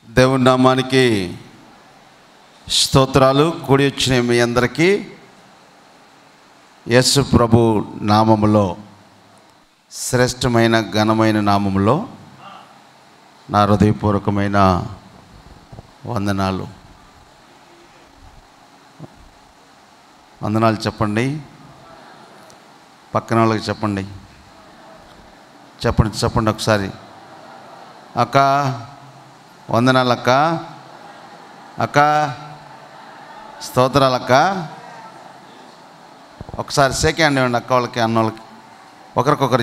దేవుని నామానికి స్తోత్రాలు. కూడి వచ్చిన మీ అందరికీ యేసు ప్రభు నామములో, శ్రేష్టమైన ఘనమైన నామములో నా హృదయపూర్వకమైన వందనాలు. వందనాలు చెప్పండి. పక్కన వాళ్ళకి చెప్పండి. చెప్పండి ఒకసారి. అక్క వందనాలు అక్క. అక్క స్తోత్రాలు అక్క. ఒకసారి షేక్ హ్యాండ్ ఇవ్వండి అక్క వాళ్ళకి, అన్న వాళ్ళకి, ఒకరికొకరి.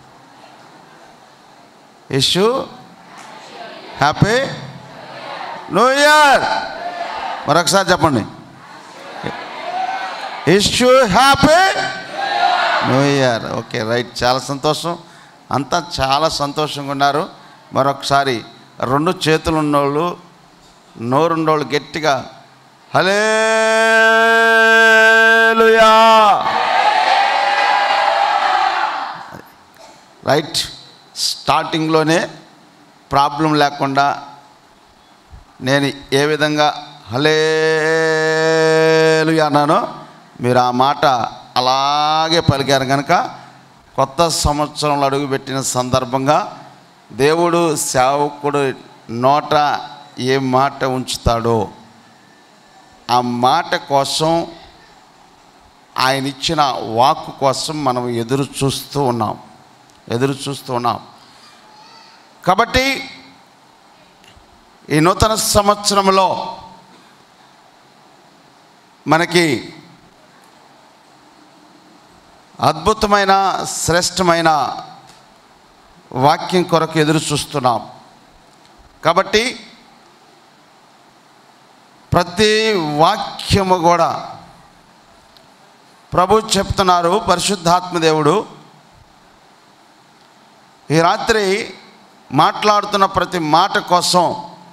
Wish you happy new year. మరొకసారి చెప్పండి. Wish you happy new year. Okay, right. చాలా సంతోషం. అంతా చాలా సంతోషంగా ఉన్నారు. మరొకసారి రెండు చేతులు ఉన్నోళ్ళు, నోరున్నోళ్ళు గట్టిగా హల్లెలూయా. రైట్. స్టార్టింగ్లోనే ప్రాబ్లం లేకుండా నేను ఏ విధంగా హల్లెలూయా అన్నానో మీరు ఆ మాట అలాగే పలికారు. కనుక కొత్త సంవత్సరంలో అడుగుపెట్టిన సందర్భంగా దేవుడు సేవకుడు నోట ఏ మాట ఉంచుతాడో ఆ మాట కోసం, ఆయన ఇచ్చిన వాక్కు కోసం మనం ఎదురు చూస్తూ ఉన్నాం. కాబట్టి ఈ నూతన సంవత్సరంలో మనకి అద్భుతమైన శ్రేష్టమైన వాక్యం కొరకు ఎదురు చూస్తున్నాం. కాబట్టి ప్రతి వాక్యము కూడా ప్రభు చెప్తున్నారు, పరిశుద్ధాత్మ దేవుడు ఈ రాత్రి మాట్లాడుతున్న ప్రతి మాట కోసం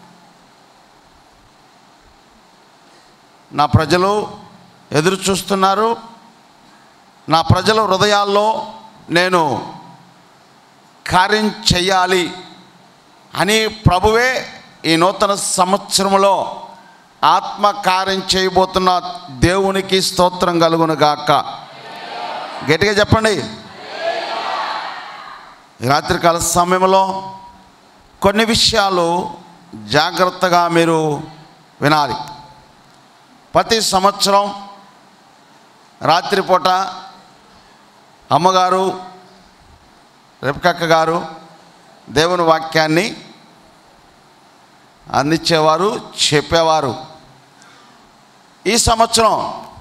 నా ప్రజలు ఎదురు చూస్తున్నారు. నా ప్రజల హృదయాల్లో నేను కార్యం చెయ్యాలి అని ప్రభువే ఈ నూతన సంవత్సరంలో ఆత్మ కార్యం చేయబోతున్న దేవునికి స్తోత్రం కలుగును గాక. గట్టిగా చెప్పండి. రాత్రికాల సమయంలో కొన్ని విషయాలు జాగ్రత్తగా మీరు వినాలి. ప్రతి సంవత్సరం రాత్రిపూట అమ్మగారు రెబెక్క గారు దేవుని వాక్యాన్ని అందించేవారు, చెప్పేవారు. ఈ సంవత్సరం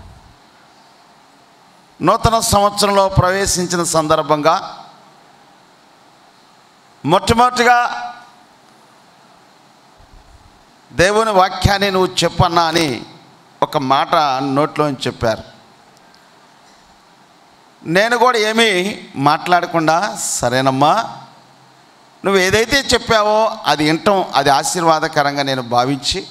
నూతన సంవత్సరంలో ప్రవేశించిన సందర్భంగా మొట్టమొదటిగా దేవుని వాక్యాన్ని నువ్వు చెప్పన్నా అని ఒక మాట నోట్లోంచి చెప్పారు. నేను కూడా ఏమీ మాట్లాడకుండా సరేనమ్మా, నువ్వు ఏదైతే చెప్పావో అది వినటం, అది ఆశీర్వాదకరంగా నేను భావించి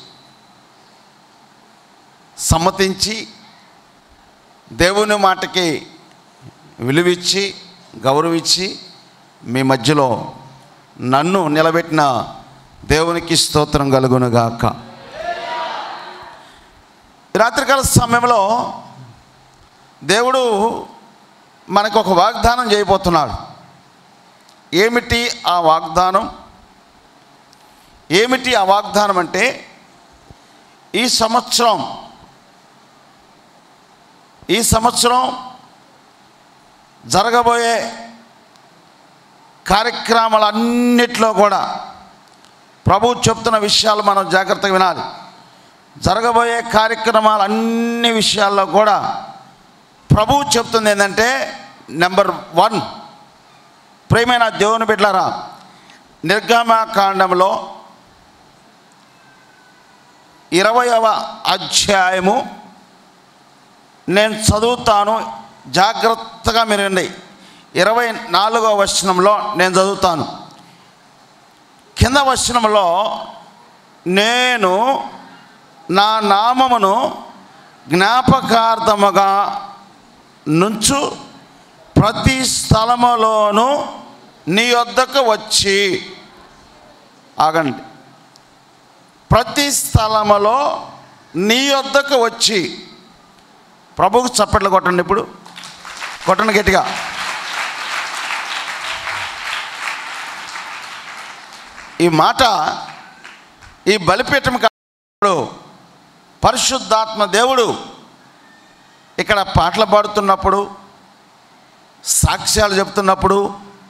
సమ్మతించి దేవుని మాటకి విలువిచ్చి గౌరవించి మీ మధ్యలో నన్ను నిలబెట్టిన దేవునికి స్తోత్రం కలుగునుగాక. రాత్రికాల సమయంలో దేవుడు మనకు ఒక వాగ్దానం చేయబోతున్నాడు. ఏమిటి ఆ వాగ్దానం? ఏమిటి ఆ వాగ్దానం అంటే, ఈ సంవత్సరం జరగబోయే కార్యక్రమాలన్నిటిలో కూడా ప్రభు చెప్తున్న విషయాలు మనం జాగ్రత్తగా వినాలి. జరగబోయే కార్యక్రమాలన్ని విషయాల్లో కూడా ప్రభువు చెప్తుంది ఏంటంటే, నెంబర్ 1, ప్రియమైన దేవుని బిడ్డలారా, నిర్గమకాండంలో 20వ అధ్యాయము నేను చదువుతాను, జాగ్రత్తగా మీరు వినండి. 24వ వచనంలో నేను చదువుతాను. కింద వచనంలో, నేను నా నామమును జ్ఞాపకార్థముగా నుంచు ప్రతి స్థలములోనూ నీ వద్దకు వచ్చి. ఆగండి. ప్రతి స్థలములో నీ యొద్దకు వచ్చి. ప్రభువుకు చప్పట్లు కొట్టండి, ఇప్పుడు కొట్టండి గట్టిగా. ఈ మాట ఈ బలిపీఠం కాదు, పరిశుద్ధాత్మ దేవుడు ఇక్కడ పాటలు పాడుతున్నప్పుడు, సాక్ష్యాలు చెప్తున్నప్పుడు,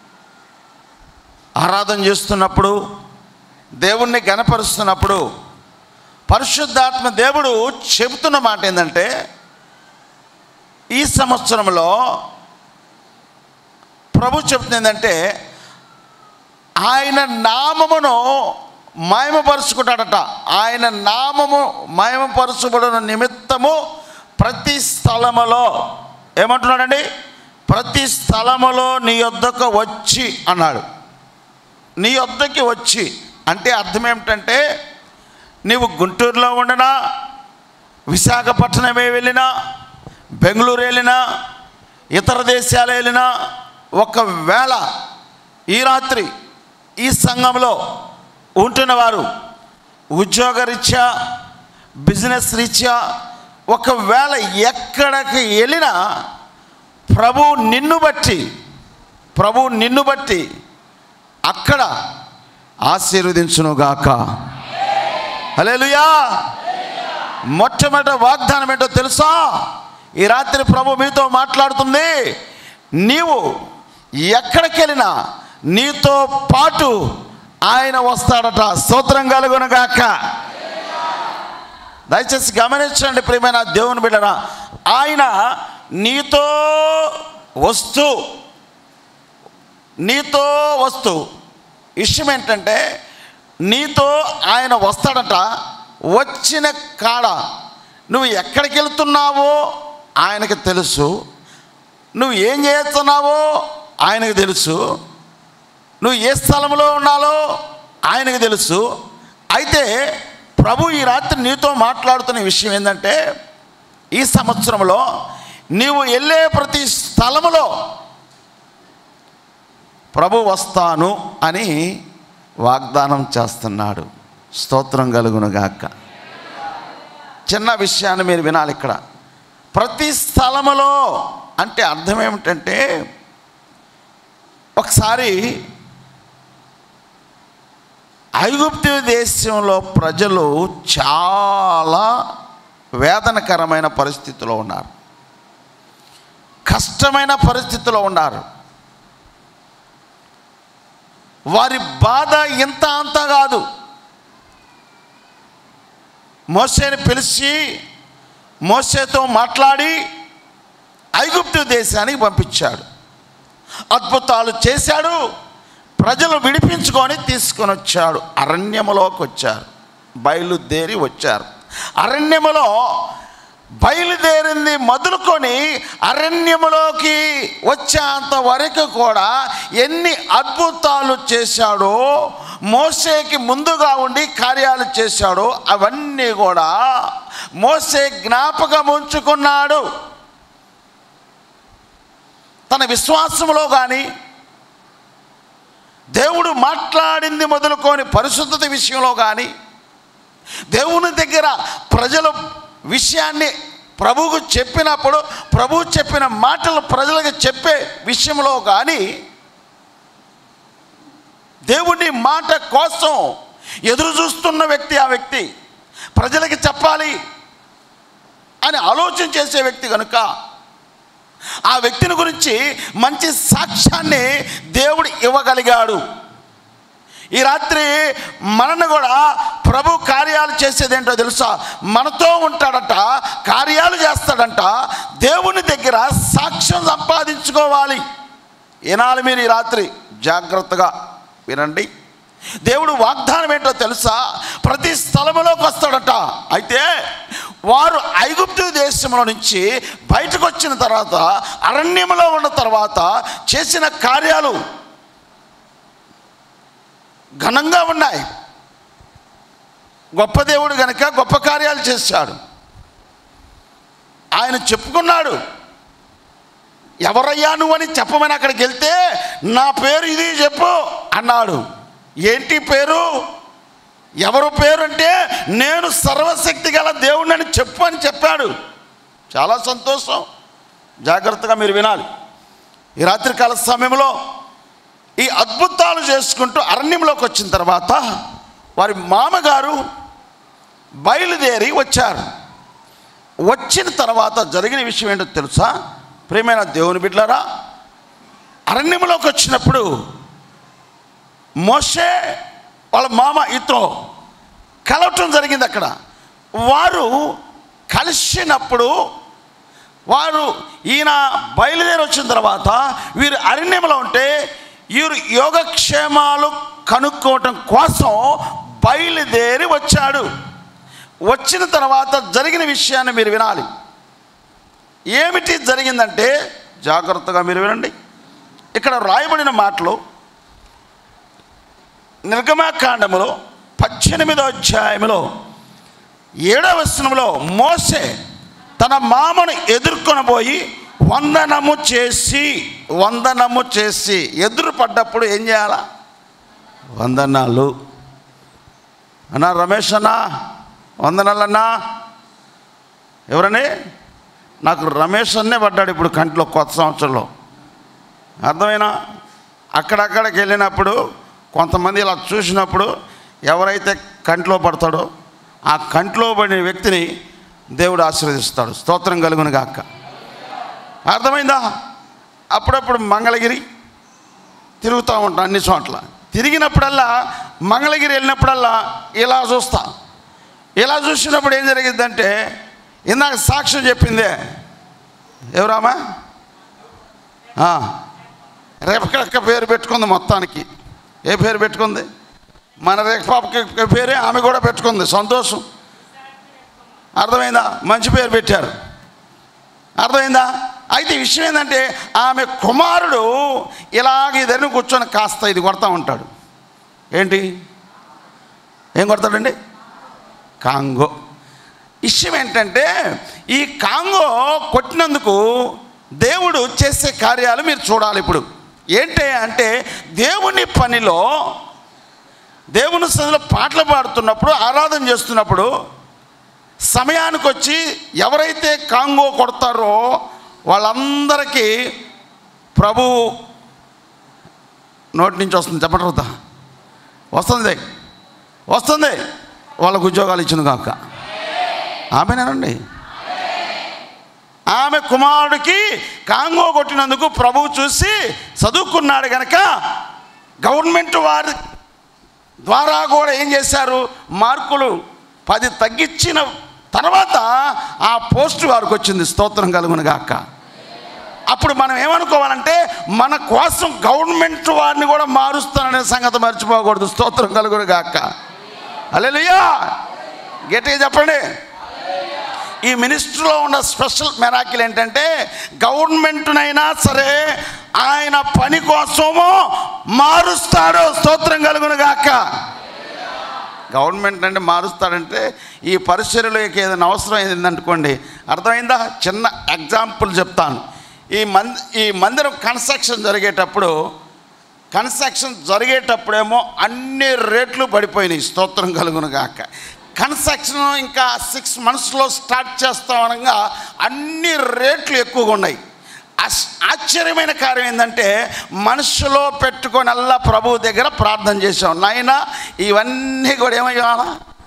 ఆరాధన చేస్తున్నప్పుడు, దేవుణ్ణి ఘనపరుస్తున్నప్పుడు పరిశుద్ధాత్మ దేవుడు చెబుతున్న మాట ఏంటంటే, ఈ సంవత్సరంలో ప్రభు చెబుతుంది ఏంటంటే, ఆయన నామమును మహిమపరుచుకుంటాడట. ఆయన నామము మహిమపరచబడిన నిమిత్తము ప్రతి స్థలములో ఏమంటున్నాడండి? ప్రతి స్థలములో నీ యొద్దకు వచ్చి అన్నాడు. నీ యొద్దకి వచ్చి అంటే అర్థం ఏమిటంటే, నీవు గుంటూరులో ఉండినా, విశాఖపట్నమే వెళ్ళినా, బెంగళూరు వెళ్ళినా, ఇతర దేశాలు వెళ్ళినా, ఒకవేళ ఈ రాత్రి ఈ సంఘంలో ఉంటున్నవారు ఉద్యోగరీత్యా, బిజినెస్ రీత్యా ఒకవేళ ఎక్కడికి వెళ్ళినా ప్రభువు నిన్ను బట్టి అక్కడ ఆశీర్వదించునుగాక. హల్లెలూయా. మొట్టమొదటి వాగ్దానం ఏంటో తెలుసా? ఈ రాత్రి ప్రభు మీతో మాట్లాడుతుంది. నీవు ఎక్కడికి వెళ్ళినా నీతో పాటు ఆయన వస్తాడట. స్తోత్రం కలుగునుగాక. దయచేసి గమనించండి ప్రియమైన దేవుని బిడ్డరా, ఆయన నీతో వస్తూ విషయం ఏంటంటే, నీతో ఆయన వస్తాడట. వచ్చిన కాడ నువ్వు ఎక్కడికి వెళ్తున్నావో ఆయనకు తెలుసు, నువ్వు ఏం చేస్తున్నావో ఆయనకు తెలుసు, నువ్వు ఏ స్థలంలో ఉన్నాలో ఆయనకు తెలుసు. అయితే ప్రభు ఈ రాత్రి నీతో మాట్లాడుతున్న విషయం ఏంటంటే, ఈ సంవత్సరంలో నీవు వెళ్ళే ప్రతి స్థలములో ప్రభు వస్తాను అని వాగ్దానం చేస్తున్నాడు. స్తోత్రం కలుగునుగాక. చిన్న విషయాన్ని మీరు వినాలి ఇక్కడ. ప్రతి స్థలములో అంటే అర్థం ఏమిటంటే, ఒకసారి ఐగుప్తు దేశంలో ప్రజలు చాలా వేదనకరమైన పరిస్థితిలో ఉన్నారు, కష్టమైన పరిస్థితిలో ఉన్నారు. వారి బాధ ఇంత అంత కాదు. మోషేని పిలిచి మోషేతో మాట్లాడి ఐగుప్తు దేశానికి పంపించాడు. అద్భుతాలు చేశాడు. ప్రజలు విడిపించుకొని తీసుకొని వచ్చాడు. అరణ్యములోకి వచ్చారు, బయలుదేరి వచ్చారు. అరణ్యములో బయలుదేరింది మొదలుకొని అరణ్యములోకి వచ్చేంత వరకు కూడా ఎన్ని అద్భుతాలు చేశాడో, మోషేకి ముందుగా ఉండి కార్యాలు చేశాడో అవన్నీ కూడా మోషే జ్ఞాపకం ఉంచుకున్నాడు. తన విశ్వాసంలో కానీ, దేవుడు మాట్లాడింది మొదలుకొని పరిశుద్ధత విషయంలో కానీ, దేవుని దగ్గర ప్రజల విషయాన్ని ప్రభువుకు చెప్పినప్పుడు ప్రభువు చెప్పిన మాటలు ప్రజలకు చెప్పే విషయంలో కానీ, దేవుని మాట కోసం ఎదురు చూస్తున్న వ్యక్తి ఆ వ్యక్తి. ప్రజలకి చెప్పాలి అని ఆలోచన చేసే వ్యక్తి కనుక ఆ వ్యక్తిని గురించి మంచి సాక్ష్యాన్ని దేవుడు ఇవ్వగలిగాడు. ఈ రాత్రి మనను కూడా ప్రభు కార్యాలు చేసేది ఏంటో తెలుసా? మనతో ఉంటాడట, కార్యాలు చేస్తాడంట. దేవుని దగ్గర సాక్ష్యం సంపాదించుకోవాలి. ఏనాలు మీరు ఈ రాత్రి జాగ్రత్తగా వినండి. దేవుడు వాగ్దానం ఏంటో తెలుసా? ప్రతి స్థలములోకి వస్తాడట. అయితే వారు ఐగుప్తు దేశంలో నుంచి బయటకు వచ్చిన తర్వాత, అరణ్యంలో ఉన్న తర్వాత చేసిన కార్యాలు ఘనంగా ఉన్నాయి. గొప్ప దేవుడు గనుక గొప్ప కార్యాలు చేశాడు. ఆయన చెప్పుకున్నాడు, ఎవరయ్యా నువ్వు అని చెప్పమని అక్కడికి వెళ్తే, నా పేరు ఇది చెప్పు అన్నాడు. ఏంటి పేరు? ఎవరు పేరు అంటే నేను సర్వశక్తి గల దేవుడిని అని చెప్పు అని చెప్పాడు. చాలా సంతోషం. జాగ్రత్తగా మీరు వినాలి. ఈ రాత్రికాల సమయంలో ఈ అద్భుతాలు చేసుకుంటూ అరణ్యంలోకి వచ్చిన తర్వాత వారి మామగారు బయలుదేరి వచ్చారు. వచ్చిన తర్వాత జరిగిన విషయం ఏంటో తెలుసా? ప్రియమైన దేవుని బిడ్డలారా, అరణ్యంలోకి వచ్చినప్పుడు మోషే వాళ్ళ మామ ఇత్రో కలవటం జరిగింది. అక్కడ వారు కలిసినప్పుడు వారు ఈయన బయలుదేరి వచ్చిన తర్వాత వీరు అరణ్యంలో ఉంటే వీరు యోగక్షేమాలు కనుక్కోవటం కోసం బయలుదేరి వచ్చాడు. వచ్చిన తర్వాత జరిగిన విషయాన్ని మీరు వినాలి. ఏమిటి జరిగిందంటే జాగ్రత్తగా మీరు వినండి. ఇక్కడ రాయబడిన మాటలు నిర్గమకాండములో 18వ అధ్యాయంలో 7వ వచనంలో మోషే తన మామను ఎదుర్కొనబోయి వందనము చేసి ఎదురు పడ్డప్పుడు ఏం చేయాలా? వందనాలు అన్నా. రమేష్ అన్నా వందనాలన్నా. ఎవరని? నాకు రమేష్ అన్నే పడ్డాడు ఇప్పుడు కంట్లో కొత్త సంవత్సరంలో. అర్థమైనా? అక్కడక్కడికి వెళ్ళినప్పుడు కొంతమంది ఇలా చూసినప్పుడు ఎవరైతే కంట్లో పడతాడో ఆ కంట్లో పడిన వ్యక్తిని దేవుడు ఆశీర్వదిస్తాడు. స్తోత్రం కలుగును గాక. అర్థమైందా? అప్పుడప్పుడు మంగళగిరి తిరుగుతూ ఉంటాను అన్ని చోట్ల. తిరిగినప్పుడల్లా మంగళగిరి వెళ్ళినప్పుడల్లా ఇలా చూస్తా. ఇలా చూసినప్పుడు ఏం జరిగిందంటే ఇందాక సాక్ష్యం చెప్పిందే ఎవరామా రేపక్క పేరు పెట్టుకుంది. మొత్తానికి ఏ పేరు పెట్టుకుంది? మన రేఖపాపకి పేరే ఆమె కూడా పెట్టుకుంది. సంతోషం. అర్థమైందా? మంచి పేరు పెట్టారు. అర్థమైందా? అయితే విషయం ఏంటంటే ఆమె కుమారుడు ఇలాగ ఇద్దరిని కూర్చొని కాస్త ఇది కొడతా ఉంటాడు. ఏంటి? ఏం కొడతాడండి? కాంగో. విషయం ఏంటంటే ఈ కాంగో కొట్టినందుకు దేవుడు చేసే కార్యాలు మీరు చూడాలి. ఇప్పుడు ఏంటి అంటే దేవుని పనిలో దేవుని సన్నిధిలో పాటలు పాడుతున్నప్పుడు ఆరాధన చేస్తున్నప్పుడు సమయానికి వచ్చి ఎవరైతే కాంగో కొడతారో వాళ్ళందరికీ ప్రభు నోటి నుంచి వస్తుంది. చెప్పండి. వస్తుంది వాళ్ళకు ఉద్యోగాలు ఇచ్చిన కాక. ఆమెనేనండి. ఆమె కుమారుడికి కాంగో కొట్టినందుకు ప్రభువు చూసి చదువుకున్నాడు కనుక గవర్నమెంట్ వారి ద్వారా కూడా ఏం చేశారు? మార్కులు 10 తగ్గించిన తర్వాత ఆ పోస్ట్ వారికి వచ్చింది. స్తోత్రం కలుగును గాక. అప్పుడు మనం ఏమనుకోవాలంటే మన కోసం గవర్నమెంట్ వారిని కూడా మారుస్తాననే సంగతి మర్చిపోకూడదు. స్తోత్రం కలుగును గాక. హల్లెలూయా. గట్టిగా చెప్పండి. ఈ మినిస్ట్రీలో ఉన్న స్పెషల్ మెరాకిల్ ఏంటంటే గవర్నమెంట్నైనా సరే ఆయన పని కోసము మారుస్తాడు. స్తోత్రం కలుగును గాక. గవర్నమెంట్ అంటే మారుస్తాడంటే ఈ పరిచర్యలోకి ఏదైనా అవసరం ఏందనుకోండి. అర్థమైందా? చిన్న ఎగ్జాంపుల్ చెప్తాను. ఈ మందిరం కన్స్ట్రక్షన్ జరిగేటప్పుడేమో అన్ని రేట్లు పడిపోయినాయి. స్తోత్రం కలుగును గాక. కన్స్ట్రక్షన్ ఇంకా 6 monthsలో స్టార్ట్ చేస్తామనగా అన్ని రేట్లు ఎక్కువగా ఉన్నాయి. ఆశ్చర్యమైన కార్యం ఏంటంటే మనసులో పెట్టుకొని అల్లా ప్రభు దగ్గర ప్రార్థన చేసాం. నాయనా ఇవన్నీ కూడా ఏమయ్యాలా?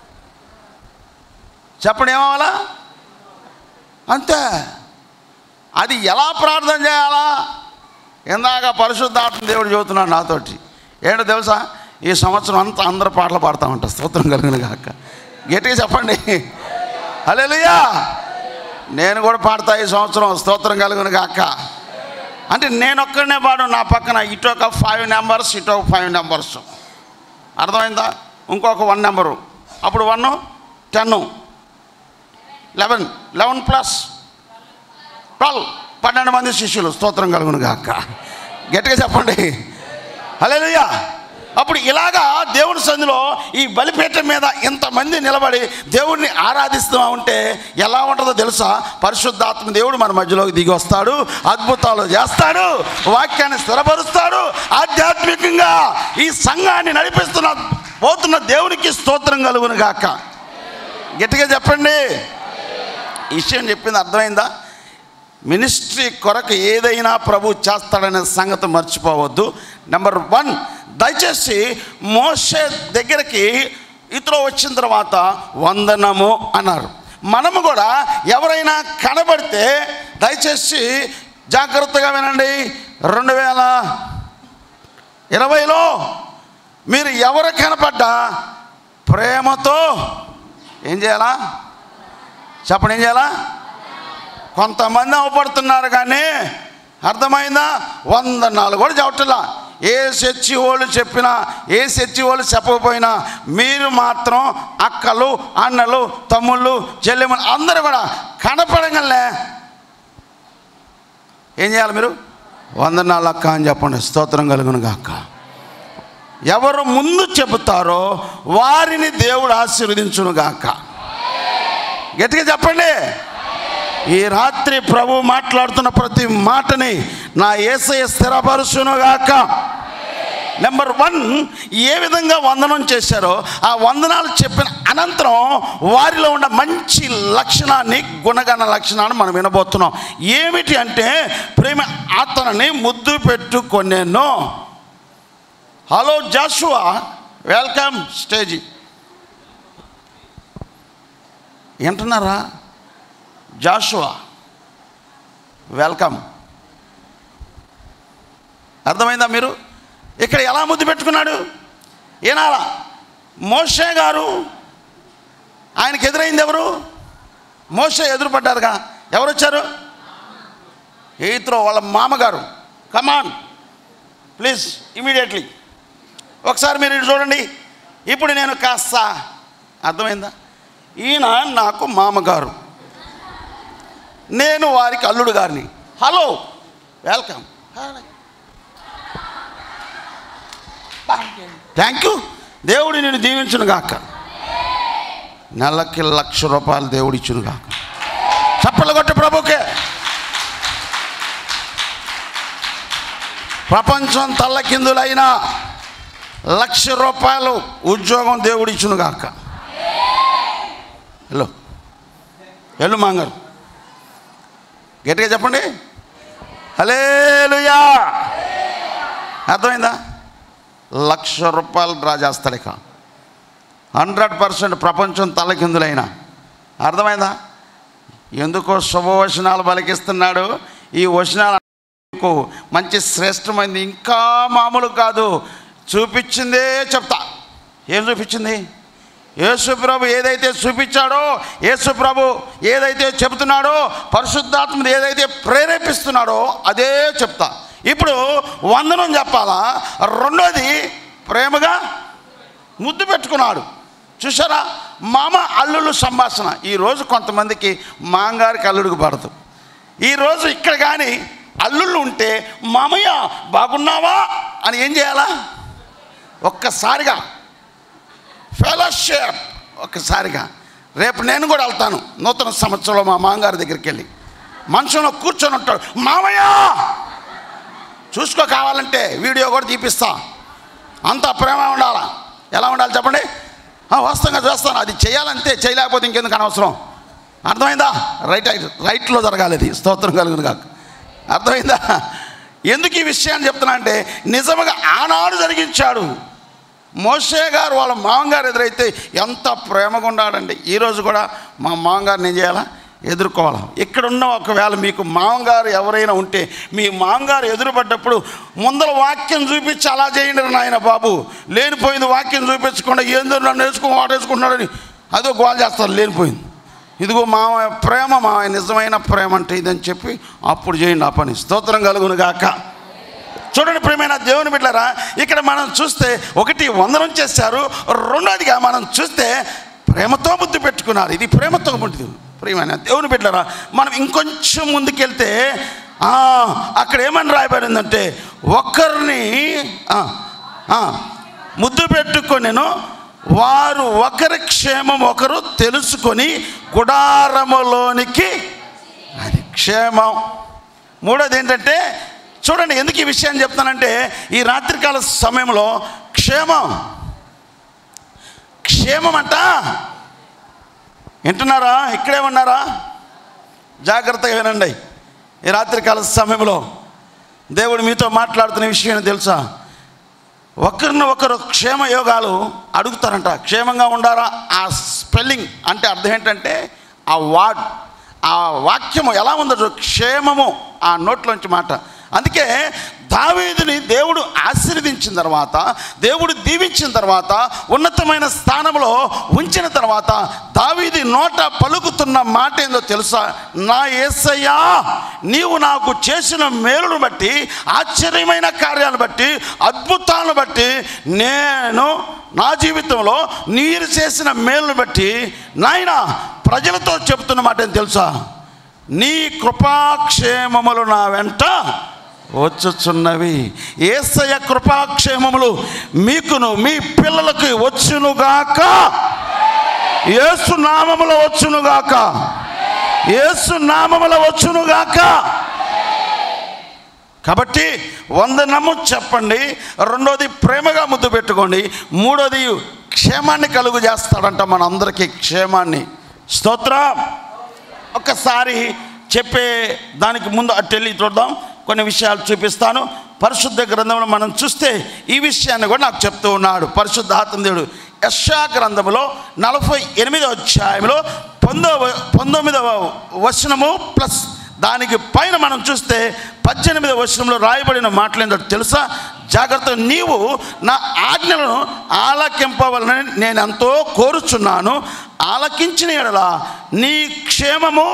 చెప్పండి, ఏమవ్వాలా? అంతే. అది ఎలా ప్రార్థన చేయాలా? ఇందాక పరిశుద్ధాత్మ దేవుడు చెబుతున్నాడు నాతోటి. ఏంటో తెలుసా? ఈ సంవత్సరం అంతా అందరూ పాటలు పాడుతూ ఉంటారు. స్తోత్రం కలుగును గాక. గట్టిగా చెప్పండి. హల్లెలూయా. నేను కూడా పాడతా ఈ సంవత్సరం. స్తోత్రం కలుగును గాక. అంటే నేను ఒక్కడనే పాడు, నా పక్కన ఇటు ఒక 5 numbers ఇటు ఒక 5 numbers. అర్థమైందా? ఇంకొక 1 నెంబరు. అప్పుడు 1 10 11 11 + 12 12 మంది శిష్యులు. స్తోత్రం కలుగును గాక. గట్టిగా చెప్పండి. హల్లెలూయా. అప్పుడు ఇలాగా దేవుని సన్నిధిలో ఈ బలిపీఠం మీద ఇంతమంది నిలబడి దేవుడిని ఆరాధిస్తూ ఉంటే ఎలా ఉంటుందో తెలుసా? పరిశుద్ధాత్మ దేవుడు మన మధ్యలోకి దిగి వస్తాడు, అద్భుతాలు చేస్తాడు, వాక్యాన్ని స్థిరపరుస్తాడు, ఆధ్యాత్మికంగా ఈ సంఘాన్ని నడిపిస్తున్న పోతున్న దేవునికి స్తోత్రం కలుగును గాక. గట్టిగా చెప్పండి. ఈ విషయం చెప్పింది అర్థమైందా? మినిస్ట్రీ కొరకు ఏదైనా ప్రభు చేస్తాడనే సంగతి మర్చిపోవద్దు. నెంబర్ 1, దయచేసి మోషే దగ్గరికి ఇతరు వచ్చిన తర్వాత వందనము అన్నారు. మనము కూడా ఎవరైనా కనబడితే దయచేసి జాగ్రత్తగా వినండి. 2020లో మీరు ఎవరు కనపడ్డా ప్రేమతో ఏం చేయాలా చెప్పండి, ఏం చేయాలా? కొంతమంది అవపడుతున్నారు కానీ అర్థమైందా? వందనాలు కూడా చెప్పట్లా. ఏ చర్చి వాళ్ళు చెప్పినా ఏ చర్చి వాళ్ళు చెప్పకపోయినా మీరు మాత్రం అక్కలు అన్నలు తమ్ముళ్ళు చెల్లెమ్మలు అందరూ కూడా కనపడగలే ఏం చేయాలి? మీరు వందనాలు అక్క అని చెప్పండి. స్తోత్రం కలుగును గాక. ఎవరు ముందు చెబుతారో వారిని దేవుడు ఆశీర్వదించును గాక. గట్టిగా చెప్పండి. ఈ రాత్రి ప్రభు మాట్లాడుతున్న ప్రతి మాటని నా యేసయ్య స్థిరపరుచును గాక. నెంబర్ 1, ఏ విధంగా వందనం చేశారో ఆ వందనాలు చెప్పిన అనంతరం వారిలో ఉన్న మంచి లక్షణాన్ని, గుణగణ లక్షణాన్ని మనం వినబోతున్నాం. ఏమిటి అంటే ప్రేమ అతనిని ముద్దు పెట్టుకొనేను. Hello Joshua, welcome stage. వింటున్నారా? Joshua welcome. అర్థమైందా? మీరు ఇక్కడ ఎలా ముద్దు పెట్టుకున్నాడు? ఏనాలా మోషే గారు, ఆయనకి ఎదురైంది ఎవరు? మోషే ఎదురుపడ్డారుగా. ఎవరు వచ్చారు? ఈత్రో వాళ్ళ మామగారు. Come on please immediately. ఒకసారి మీరు ఇటు చూడండి. ఇప్పుడు నేను కాస్త అర్థమైందా? ఈయన నాకు మామగారు, నేను వారికి అల్లుడు గారిని. Hello welcome. Thank you. దేవుడు నేను దీవించును గాక. నెలకి ₹1,00,000 దేవుడు ఇచ్చును గాక. చప్పలు కొట్టి ప్రభుకే. ప్రపంచం తల్లకిందులైనా ₹1,00,000 ఉద్యోగం దేవుడు ఇచ్చును గాక. హలో హలో మాంగారు, గట్టిగా చెప్పండి. హల్లెలూయా. అర్థమైందా? ₹1,00,000 డ్రా చేస్తాడు. ఇక 100% ప్రపంచం తలకిందులైనా. అర్థమైందా? ఎందుకో శుభవచనాలు పలికిస్తున్నాడు. ఈ వచనాలు మంచి శ్రేష్టమైంది, ఇంకా మామూలు కాదు. చూపించిందే చెప్తా. ఏం చూపించింది? యేసుప్రభు ఏదైతే చూపించాడో, యేసుప్రభు ఏదైతే చెబుతున్నాడో, పరిశుద్ధాత్మ ఏదైతే ప్రేరేపిస్తున్నాడో అదే చెప్తా. ఇప్పుడు వందనం చెప్పాలా. రెండోది ప్రేమగా ముద్దు పెట్టుకున్నాడు. చూసారా? మామ అల్లుళ్ళు సంభాషణ. ఈరోజు కొంతమందికి మాంగారికి అల్లుడికి పడదు. ఈరోజు ఇక్కడ కానీ అల్లుళ్ళు ఉంటే మామయ్య బాగున్నావా అని ఏం చేయాలా? ఒక్కసారిగా ఫెలోషిప్, ఒక్కసారిగా. రేపు నేను కూడా వెళ్తాను నూతన సంవత్సరంలో మా మామగారి దగ్గరికి వెళ్ళి మంచంలో కూర్చొని ఉంటాడు. మామయ్య చూసుకో, కావాలంటే వీడియో కూడా తీపిస్తా. అంత ప్రేమ ఉండాలా. ఎలా ఉండాలి చెప్పండి? వాస్తవంగా చేస్తాను. అది చేయాలంటే, చేయలేకపోతే ఇంకెందుకు అనవసరం. అర్థమైందా? రైట్లో జరగాలి. అది స్తోత్రం కలుగును కాక. అర్థమైందా? ఎందుకు ఈ విషయాన్ని చెప్తున్నా అంటే నిజంగా ఆనాడు జరిగించాడు. మోషే గారు వాళ్ళ మామగారు ఎదురైతే ఎంత ప్రేమగా ఉన్నాడండి. ఈరోజు కూడా మా మామగారిని ఏం చేయాలా? ఎదుర్కోవాలి. ఇక్కడున్న ఒకవేళ మీకు మామగారు ఎవరైనా ఉంటే మీ మామగారు ఎదురుపడ్డప్పుడు ముందర వాక్యం చూపించి అలా చేయండి నాయన బాబు, లేనిపోయింది వాక్యం చూపించకుండా ఏందో నన్ను వాటేసుకుంటున్నాడని అదో గోల్ చేస్తారు. లేనిపోయింది. ఇదిగో మామ ప్రేమ, మా నిజమైన ప్రేమ అంటే ఇదని చెప్పి అప్పుడు చేయండి ఆ పని. స్తోత్రం కలుగును గాక. చూడండి ప్రియమైన దేవుని బిడ్డలారా, ఇక్కడ మనం చూస్తే ఒకటి వందనం చేశారు, రెండోదిగా మనం చూస్తే ప్రేమతో ముద్దు పెట్టుకున్నారు. ఇది ప్రేమతో ముద్దు. ప్రియమైన దేవుని బిడ్డలారా, మనం ఇంకొంచెం ముందుకెళ్తే అక్కడ ఏమని రాయబడిందంటే ఒకరిని ముద్దు పెట్టుకొనెను, వారు ఒకరి క్షేమం ఒకరు తెలుసుకొని గుడారములోనికి, అది క్షేమం. మూడోది ఏంటంటే చూడండి, ఎందుకు ఈ విషయాన్ని చెప్తానంటే ఈ రాత్రికాల సమయంలో క్షేమం క్షేమమంట. వింటున్నారా? ఇక్కడే ఉన్నారా? జాగ్రత్తగా వినండి. ఈ రాత్రికాల సమయంలో దేవుడు మీతో మాట్లాడుతున్న విషయం తెలుసా? ఒకరిని ఒకరు క్షేమ యోగాలు అడుగుతారంట. క్షేమంగా ఉండారా? ఆ స్పెల్లింగ్ అంటే అర్థం ఏంటంటే ఆ వాక్యము ఎలా ఉందో క్షేమము, ఆ నోట్లోంచి మాట. అందుకే దావీదుని దేవుడు ఆశీర్వదించిన తర్వాత, దేవుడు దీవించిన తర్వాత, ఉన్నతమైన స్థానంలో ఉంచిన తర్వాత దావీదు నోట పలుకుతున్న మాట ఏందో తెలుసా? నా యేసయ్యా, నీవు నాకు చేసిన మేలును బట్టి, ఆశ్చర్యమైన కార్యాలను బట్టి, అద్భుతాలను బట్టి, నేను నా జీవితంలో మీరు చేసిన మేలును బట్టి నాయనా ప్రజలతో చెప్తున్న మాట ఏం తెలుసా? నీ కృపాక్షేమములు నా వెంట వచ్చుచున్నవి. యేసయ్య కృపాక్షేమములు మీకును మీ పిల్లలకి వచ్చునుగాక. యేసు నామములో వచ్చునుగాక. యేసు నామములో వచ్చునుగాక. కాబట్టి వందనము చెప్పండి. రెండోది ప్రేమగా ముద్దు పెట్టుకోండి. మూడోది క్షేమాన్ని కలుగు చేస్తాడంట, మనందరికీ క్షేమాన్ని. స్తోత్రం. ఒక్కసారి చెప్పే దానికి ముందు అటు వెళ్ళి చూద్దాం. కొన్ని విషయాలు చూపిస్తాను. పరిశుద్ధ గ్రంథంలో మనం చూస్తే ఈ విషయాన్ని కూడా నాకు చెప్తూ ఉన్నాడు పరిశుద్ధ ఆత్మదేవుడు. యెషయా గ్రంథంలో 48వ అధ్యాయంలో 19వ వచనము ప్లస్ దానికి పైన మనం చూస్తే 18వ వచనంలో రాయబడిన మాటలేందో తెలుసా? జాగ్రత్త, నీవు నా ఆజ్ఞలను ఆలకింపవలనని నేను ఎంతో కోరుచున్నాను. ఆలకించిన యెడల నీ క్షేమము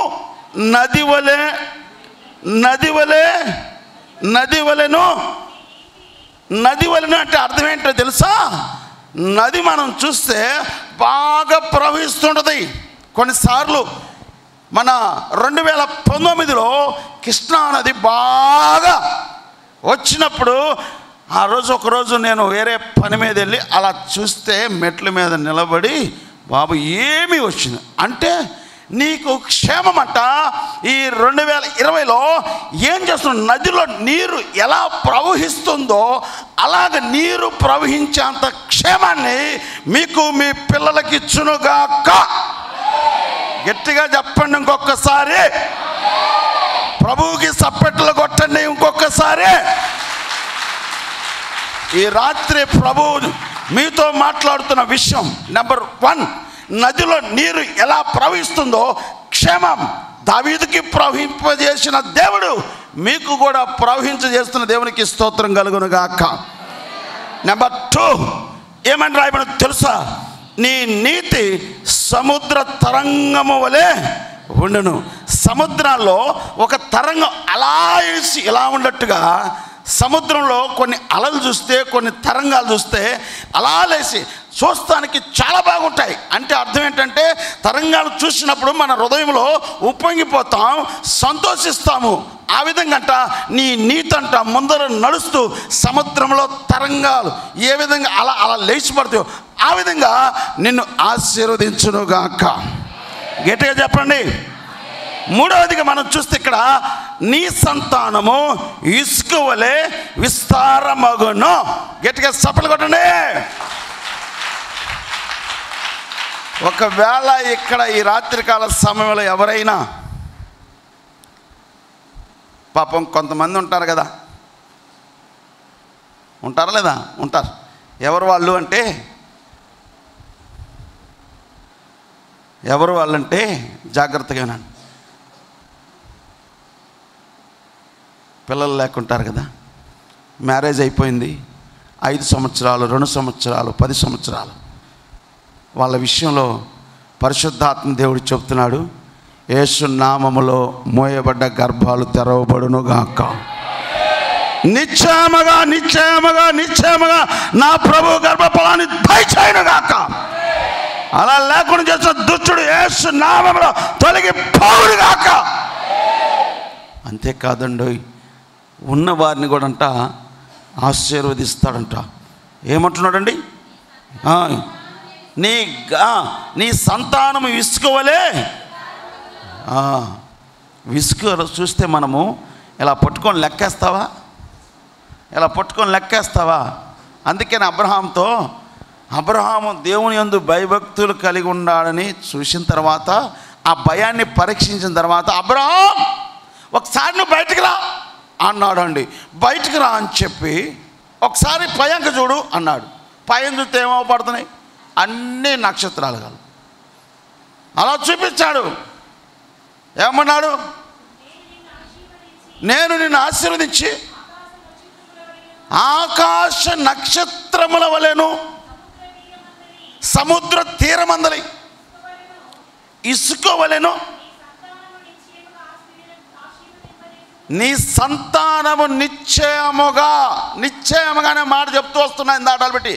నది వలెను అంటే అర్థం ఏంటో తెలుసా? నది మనం చూస్తే బాగా ప్రవహిస్తుంటుంది. కొన్నిసార్లు మన 2019లో కృష్ణా నది బాగా వచ్చినప్పుడు ఒకరోజు నేను వేరే పని మీద వెళ్ళి అలా చూస్తే మెట్ల మీద నిలబడి, బాబు ఏమి వచ్చింది అంటే నీకు క్షేమమంట. ఈ 2020లో ఏం చేస్తున్నా? నదిలో నీరు ఎలా ప్రవహిస్తుందో అలాగ నీరు ప్రవహించేంత క్షేమాన్ని మీకు మీ పిల్లలకి ఇచ్చునుగాక. గట్టిగా చెప్పండి ఇంకొకసారి. ప్రభువుకి సప్పెట్లు కొట్టండి ఇంకొకసారి. ఈ రాత్రి ప్రభువు మీతో మాట్లాడుతున్న విషయం నెంబర్ 1, నదిలో నీరు ఎలా ప్రవహిస్తుందో క్షేమం దావీదుకి ప్రవహింపజేసిన దేవుడు మీకు కూడా ప్రవహించజేస్తున్న దేవునికి స్తోత్రం కలుగును గాక. నెంబర్ 2 ఏమని రాయబడి తెలుసా? నీ నీతి సముద్ర తరంగము వలె ఉండును. సముద్రాల్లో ఒక తరంగం అలా వేసి ఇలా ఉన్నట్టుగా సముద్రంలో కొన్ని అలలు చూస్తే, కొన్ని తరంగాలు చూస్తే అలా లేసి చూస్తానికి చాలా బాగుంటాయి. అంటే అర్థం ఏంటంటే తరంగాలు చూసినప్పుడు మన హృదయంలో ఉప్పొంగిపోతాం, సంతోషిస్తాము. ఆ విధంగా అంట నీ నీతంట ముందర నడుస్తూ సముద్రంలో తరంగాలు ఏ విధంగా అలా లేచిపడతాయో ఆ విధంగా నిన్ను ఆశీర్వదించునుగాక. గట్టిగా చెప్పండి. మూడవదిగా మనం చూస్తే ఇక్కడ నీ సంతానము ఇసుక వలె విస్తారమగును. గట్టిగా చప్పట్లు కొట్టండి. ఒకవేళ ఇక్కడ ఈ రాత్రికాల సమయంలో ఎవరైనా, పాపం కొంతమంది ఉంటారు కదా, ఉంటారా లేదా? ఉంటారు. ఎవరు వాళ్ళు అంటే జాగ్రత్తగా వినండి. పిల్లలు లేకుంటారు కదా, మ్యారేజ్ అయిపోయింది, 5 సంవత్సరాలు, 2 సంవత్సరాలు, 10 సంవత్సరాలు. వాళ్ళ విషయంలో పరిశుద్ధాత్మ దేవుడు చెప్తున్నాడు, యేసు నామములో మోయబడ్డ గర్భాలు తెరవబడునుగాక. నిశ్చయముగా నా ప్రభు గర్భఫలాన్ని దయచేయునుగాక. అలా లేకుండా చేసిన దుష్టుడు యేసు నామములో తొలగిపోవునుగాక. అంతేకాదండి, ఉన్న వారిని కూడా అంట ఆశీర్వదిస్తాడంట. ఏమంటున్నాడండి? నీ సంతానము ఇసుకవలే. ఇసుక చూస్తే మనము ఇలా పట్టుకొని లెక్కేస్తావా? అందుకని అబ్రహాంతో అబ్రహాము దేవుని యందు భయభక్తులు కలిగి ఉన్నాడని చూసిన తర్వాత, ఆ భయాన్ని పరీక్షించిన తర్వాత, అబ్రహాం ఒకసారి నువ్వు బయటికి రా అన్నాడు అండి. బయటికి రా అని చెప్పి ఒకసారి పైకి చూడు అన్నాడు. పైన చూస్తే ఏమవపడుతున్నాయి? అన్నీ నక్షత్రాలు కలు. అలా చూపించాడు. ఏమన్నాడు? నేను నిన్ను ఆశీర్వదించి ఆకాశ నక్షత్రముల వలెను సముద్ర తీరమందలి ఇసుక వలెను నీ సంతానము నిశ్చయముగానే మాట చెప్తూ వస్తున్నా. ఇందాటాలు పెట్టి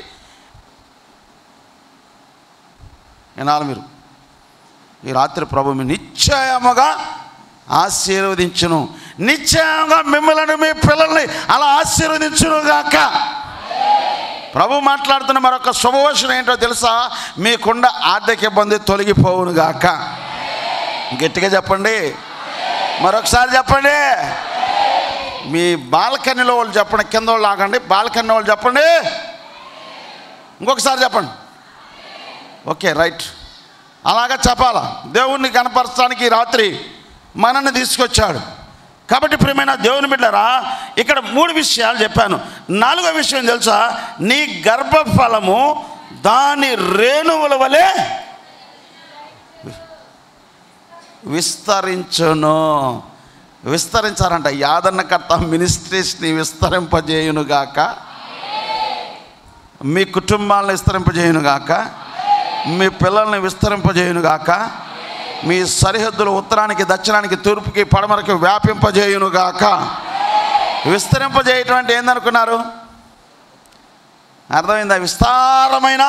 వినాలి మీరు. ఈ రాత్రి ప్రభు మీ నిశ్చయముగా ఆశీర్వదించును, నిశ్చయంగా మిమ్మల్ని మీ పిల్లల్ని అలా ఆశీర్వదించునుగాక. ప్రభు మాట్లాడుతున్న మరొక శుభవచనం ఏంటో తెలుసా? మీకున్న ఆర్థిక ఇబ్బంది తొలగిపోవునుగాక. గట్టిగా చెప్పండి, మరొకసారి చెప్పండి. మీ బాల్కనీలో వాళ్ళు చెప్పండి, కింద వాళ్ళు ఆగండి. బాల్కనీ వాళ్ళు చెప్పండి, ఇంకొకసారి చెప్పండి. Okay, right. అలాగా చెప్పాలా? దేవుణ్ణి కనపరచడానికి రాత్రి మనల్ని తీసుకొచ్చాడు. కాబట్టి ప్రియమైన దేవుని బిడ్డలారా, ఇక్కడ 3 విషయాలు చెప్పాను. 4వ విషయం తెలుసా? నీ గర్భఫలము దాని రేణువుల వలె విస్తరించును. విస్తరించారంట. యాదన్నకర్త మినిస్ట్రీస్ని విస్తరింపజేయునుగాక, మీ కుటుంబాలను విస్తరింపజేయునుగాక, మీ పిల్లల్ని విస్తరింపజేయునుగాక, మీ సరిహద్దులు ఉత్తరానికి దక్షిణానికి తూర్పుకి పడమరకి వ్యాపింపజేయునుగాక. విస్తరింపజేయటం అంటే ఏందనుకున్నారు? అర్థమైందా? విస్తారమైన,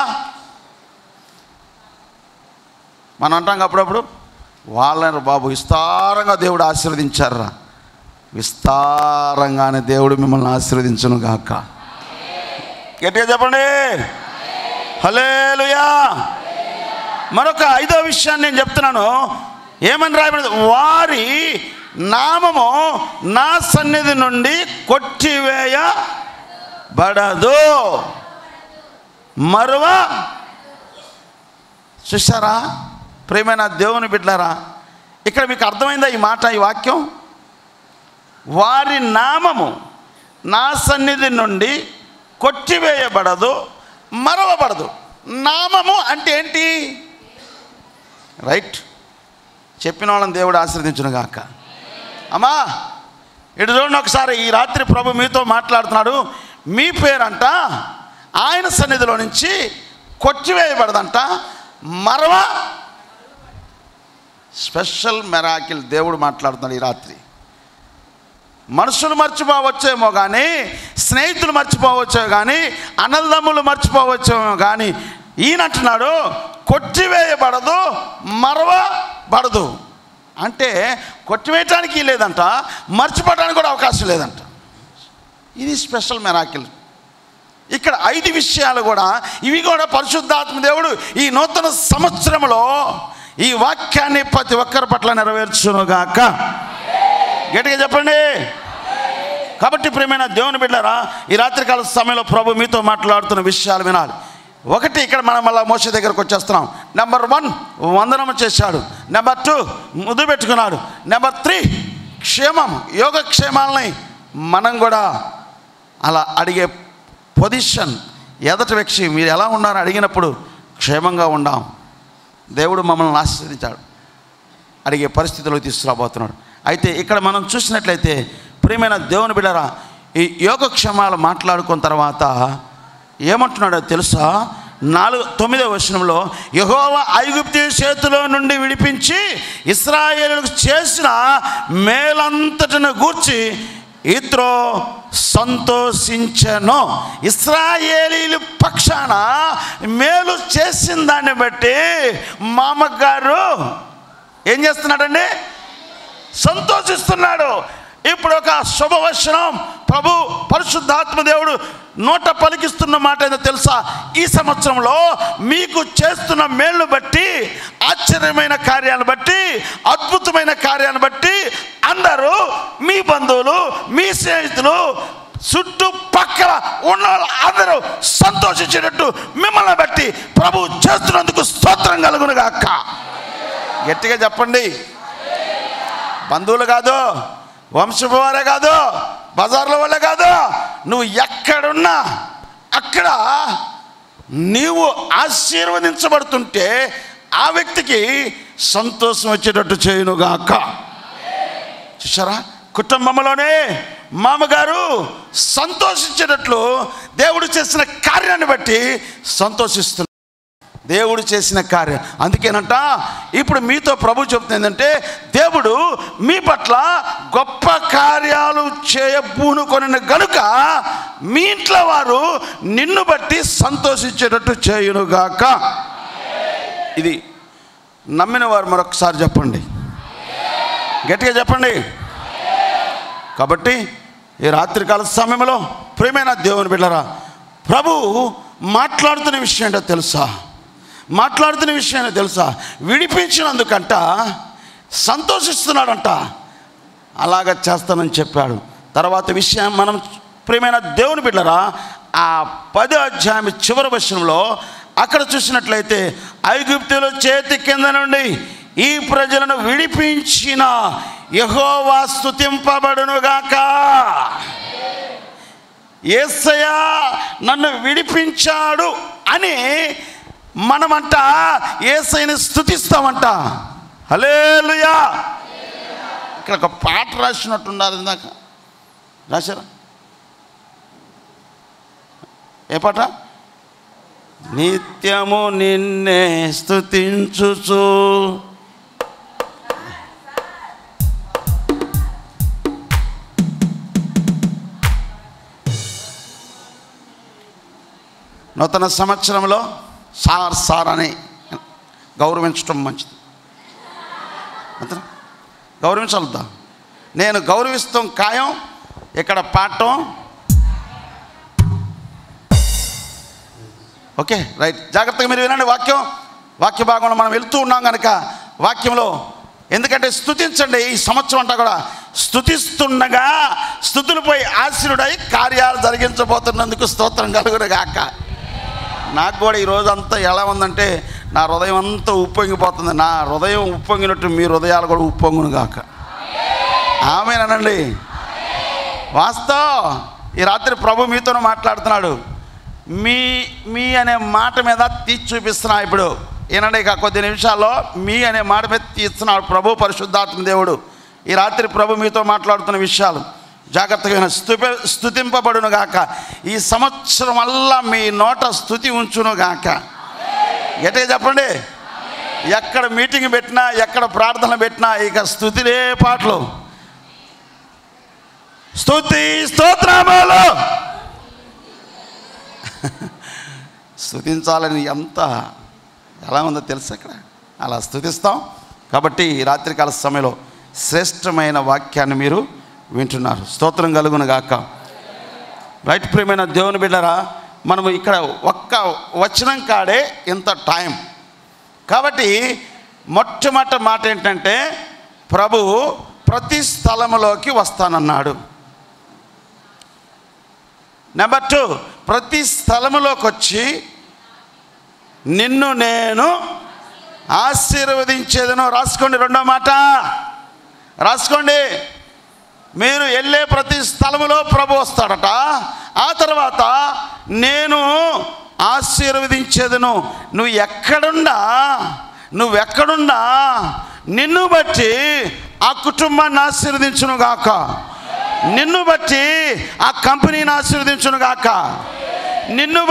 మనం అంటాం అప్పుడప్పుడు, వాళ్ళని బాబు విస్తారంగా దేవుడు ఆశీర్వదించారా. విస్తారంగానే దేవుడు మిమ్మల్ని ఆశీర్వదించునుగాక. గట్టిగా చెప్పండి, హల్లెలూయా. మరొక 5వ విషయాన్ని నేను చెప్తున్నాను. ఏమని రాయబడింది? వారి నామము నా సన్నిధి నుండి కొట్టివేయబడదు, మరువ. చూసారా ప్రియమైన దేవుని బిడ్డలారా, ఇక్కడ మీకు అర్థమైందా ఈ మాట, ఈ వాక్యం? వారి నామము నా సన్నిధి నుండి కొట్టివేయబడదు, మరవబడదు. నామము అంటే ఏంటి? రైట్. చెప్పిన వాళ్ళని దేవుడు ఆశీర్వదించునుగాక. అమ్మా ఇటు చూడండి ఒకసారి. ఈ రాత్రి ప్రభు మీతో మాట్లాడుతున్నాడు. మీ పేరంట ఆయన సన్నిధిలో నుంచి కొట్టివేయబడదంట, మరవ. స్పెషల్ మెరాకిల్ దేవుడు మాట్లాడుతున్నాడు ఈ రాత్రి. మనుషులు మర్చిపోవచ్చేమో కానీ, స్నేహితులు మర్చిపోవచ్చేమో కానీ, అన్నదమ్ములు మర్చిపోవచ్చేమో కానీ, ఈయనంటున్నాడు కొట్టివేయబడదు, మరవబడదు. అంటే కొట్టివేయటానికి లేదంట, మర్చిపోవడానికి కూడా అవకాశం లేదంట. ఇది స్పెషల్ మెరాకిల్. ఇక్కడ 5 విషయాలు కూడా, ఇవి కూడా పరిశుద్ధాత్మ దేవుడు ఈ నూతన సంవత్సరంలో ఈ వాక్యాన్ని ప్రతి ఒక్కరి పట్ల నెరవేర్చునుగాక. గట్టిగా చెప్పండి. కాబట్టి ప్రియమైన దేవుని బిడ్డలారా, ఈ రాత్రికాల సమయంలో ప్రభు మీతో మాట్లాడుతున్న విషయాలు వినాలి. 1, ఇక్కడ మనం మళ్ళీ మోషే దగ్గరకు వచ్చేస్తున్నాం. నెంబర్ 1 వందనం చేశాడు. నెంబర్ 2 ముద్దు పెట్టుకున్నాడు. నెంబర్ 3 క్షేమం, యోగక్షేమాలని మనం కూడా అలా అడిగే పొజిషన్. ఎదటి వ్యక్తి మీరు ఎలా ఉన్నారో అడిగినప్పుడు క్షేమంగా ఉండాం, దేవుడు మమ్మల్ని ఆశీర్వదించాడు, అడిగే పరిస్థితులకు తీసుకురాబోతున్నాడు. అయితే ఇక్కడ మనం చూసినట్లయితే ప్రియమైన దేవుని బిడ్డలారా, ఈ యోగక్షేమాలు మాట్లాడుకున్న తర్వాత ఏమంటున్నాడో తెలుసా? 9వ వచనంలో, యెహోవా ఐగుప్తు చేతిలో నుండి విడిపించి ఇశ్రాయేలులకు చేసిన మేలంతటిని గూర్చి ఇత్రో సంతోషించెను. ఇశ్రాయేలీలు పక్షాన మేలు చేసిన దాన్ని బట్టి మామగారు ఏం చేస్తున్నాడండి? సంతోషిస్తున్నాడు. ఇప్పుడు ఒక శుభవచనం ప్రభు పరిశుద్ధాత్మ దేవుడు నోట పలికిస్తున్న మాట ఏదో తెలుసా? ఈ సంవత్సరంలో మీకు చేస్తున్న మేలును బట్టి, ఆశ్చర్యమైన కార్యాలను బట్టి, అద్భుతమైన కార్యాలను బట్టి అందరూ, మీ బంధువులు, మీ స్నేహితులు చుట్టుపక్కల ఉన్న అందరూ సంతోషించేటట్టు మిమ్మల్ని బట్టి ప్రభు చేస్తున్నందుకు స్తోత్రం కలుగును గాక. గట్టిగా చెప్పండి. బంధువులు కాదు, వంశపు వారే కాదు, బజార్ల వాళ్ళే కాదు, నువ్వు ఎక్కడున్నా అక్కడ నీవు ఆశీర్వదించబడుతుంటే ఆ వ్యక్తికి సంతోషం వచ్చేటట్టు చేయునుగాక. చూసారా, కుటుంబంలోనే మామగారు సంతోషించేటట్లు దేవుడు చేసిన కార్యాన్ని బట్టి సంతోషిస్తున్నారు. దేవుడు చేసిన కార్యం అందుకేనంట ఇప్పుడు మీతో ప్రభు చెప్తుంది ఏంటంటే, దేవుడు మీ పట్ల గొప్ప కార్యాలు చేయబూనుకొనిన గనుక మీ ఇంట్లో వారు నిన్ను బట్టి సంతోషించేటట్టు చేయునుగాక. ఇది నమ్మిన వారు మరొకసారి చెప్పండి, గట్టిగా చెప్పండి. కాబట్టి ఈ రాత్రికాల సమయంలో ప్రియమైన దేవుని బిడ్డలారా, ప్రభు మాట్లాడుతున్న విషయం ఏంటో తెలుసా? మాట్లాడుతున్న విషయం తెలుసా? విడిపించినందుకంట సంతోషిస్తున్నాడంట. అలాగ చేస్తానని చెప్పాడు. తర్వాత విషయం మనం ప్రియమైన దేవుని బిడ్డలారా, ఆ 10వ అధ్యాయం చివరి వచనంలో అక్కడ చూసినట్లయితే, ఐగుప్తుల చేతి కింద నుండి ఈ ప్రజలను విడిపించిన యెహోవా స్తుతింపబడునుగాక. యేసయ్య నన్ను విడిపించాడు అని మనమంట యేసయ్యని స్తుతిస్తామంట. హల్లెలూయా. ఇక్కడ ఒక పాట రాసినట్టున్నారు, ఇందాక రాశారా? ఏ పాట? నిత్యము నిన్నే స్తుతించుచు నూతన సంవత్సరంలో సార్ అని గౌరవించటం మంచిది. అంతే, గౌరవించాలద్దా? నేను గౌరవిస్తాం ఖాయం. ఇక్కడ పాడటం ఓకే, రైట్. జాగ్రత్తగా మీరు వినండి. వాక్య భాగంలో మనం వెళ్తూ ఉన్నాం కనుక వాక్యంలో, ఎందుకంటే స్తుతించండి. ఈ సంవత్సరం అంతా కూడా స్తుతిస్తుండగా స్తుతులపై ఆశీనుడై కార్యాలు జరిగించబోతున్నందుకు స్తోత్రం కలుగునుగాక. నాకు కూడా ఈరోజు అంతా ఎలా ఉందంటే, నా హృదయం అంతా ఉప్పొంగిపోతుంది. నా హృదయం ఉప్పొంగినట్టు మీ హృదయాలు కూడా ఉప్పొంగునుగాక. ఆమేనండి. వాస్తవం ఈ రాత్రి ప్రభు మీతోనే మాట్లాడుతున్నాడు. మీ అనే మాట మీద తీసి చూపిస్తున్నా. ఇప్పుడు ఏనండి, ఇక కొద్ది నిమిషాల్లో మీ అనే మాట మీద తీస్తున్నాడు ప్రభు పరిశుద్ధాత్మ దేవుడు. ఈ రాత్రి ప్రభు మీతో మాట్లాడుతున్న విషయాలు జాగ్రత్తగా స్తుతింపబడునుగాక. ఈ సంవత్సరం వల్ల మీ నోట స్తుతి ఉంచునుగాక. గట్టిగా చెప్పండి. ఎక్కడ మీటింగ్ పెట్టినా, ఎక్కడ ప్రార్థన పెట్టినా ఇక స్తుతిలే పాటలు, స్తుతి స్తోత్రములు. స్తుతించాలని ఎంత ఎలా ఉందో తెలుసు. అక్కడ అలా స్తుతిస్తాం. కాబట్టి ఈ రాత్రికాల సమయంలో శ్రేష్టమైన వాక్యాన్ని మీరు వింటున్నారు. స్తోత్రం కలుగునుగాక. రైట్. ప్రియమైన దేవుని బిడ్డరా, మనము ఇక్కడ ఒక్క వచనం కాడే ఇంత టైం. కాబట్టి మొట్టమొదటి మాట ఏంటంటే, ప్రభు ప్రతి స్థలములోకి వస్తానన్నాడు. నెంబర్ 2, ప్రతి స్థలములోకి వచ్చి నిన్ను నేను ఆశీర్వదించేదను. రాసుకోండి. రెండో మాట రాసుకోండి. మీరు వెళ్ళే ప్రతి స్థలములో ప్రభు వస్తాడట. ఆ తర్వాత నేను ఆశీర్వదించేదను. నువ్వెక్కడున్నా నిన్ను బట్టి ఆ కుటుంబాన్ని ఆశీర్వదించునుగాక. నిన్ను బట్టి ఆ కంపెనీని ఆశీర్వదించునుగాక. నిన్ను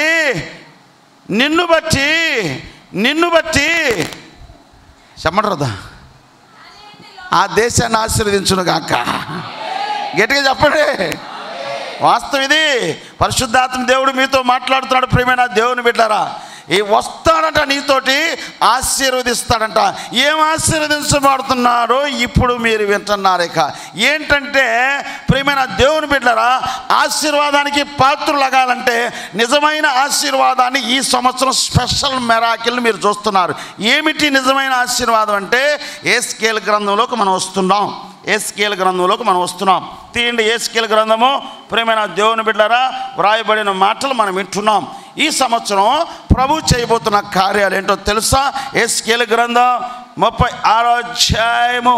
బట్టి చెప్పండి, ఆ దేశాన్ని ఆశీర్వదించునుగాక. గట్టిగా చెప్పండి. వాస్తవం ఇది. పరిశుద్ధాత్మ దేవుడు మీతో మాట్లాడుతున్నాడు. ప్రియమైన దేవుని బిడ్డలారా, ఈ వస్తాడంట, నీతోటి ఆశీర్వదిస్తాడంట. ఏం ఆశీర్వదించబడుతున్నాడో ఇప్పుడు మీరు వింటున్నారు. ఇక ఏంటంటే, ప్రియమైన దేవుని బిడ్డలారా, ఆశీర్వాదానికి పాత్రులగాలంటే నిజమైన ఆశీర్వాదాన్ని ఈ సంవత్సరం స్పెషల్ మెరాకిల్ని మీరు చూస్తున్నారు. ఏమిటి నిజమైన ఆశీర్వాదం అంటే, ఎస్కేల్ గ్రంథంలోకి మనం వస్తున్నాం. యేస్కేలు గ్రంథంలోకి మనం వస్తున్నాం. తీయండి యేస్కేలు గ్రంథము. ప్రియమైన దేవుని బిడ్డలారా, వ్రాయబడిన మాటలు మనం వింటున్నాం. ఈ సంవత్సరం ప్రభు చేయబోతున్న కార్యాలు ఏంటో తెలుసా? యేస్కేలు గ్రంథం 36వ అధ్యాయము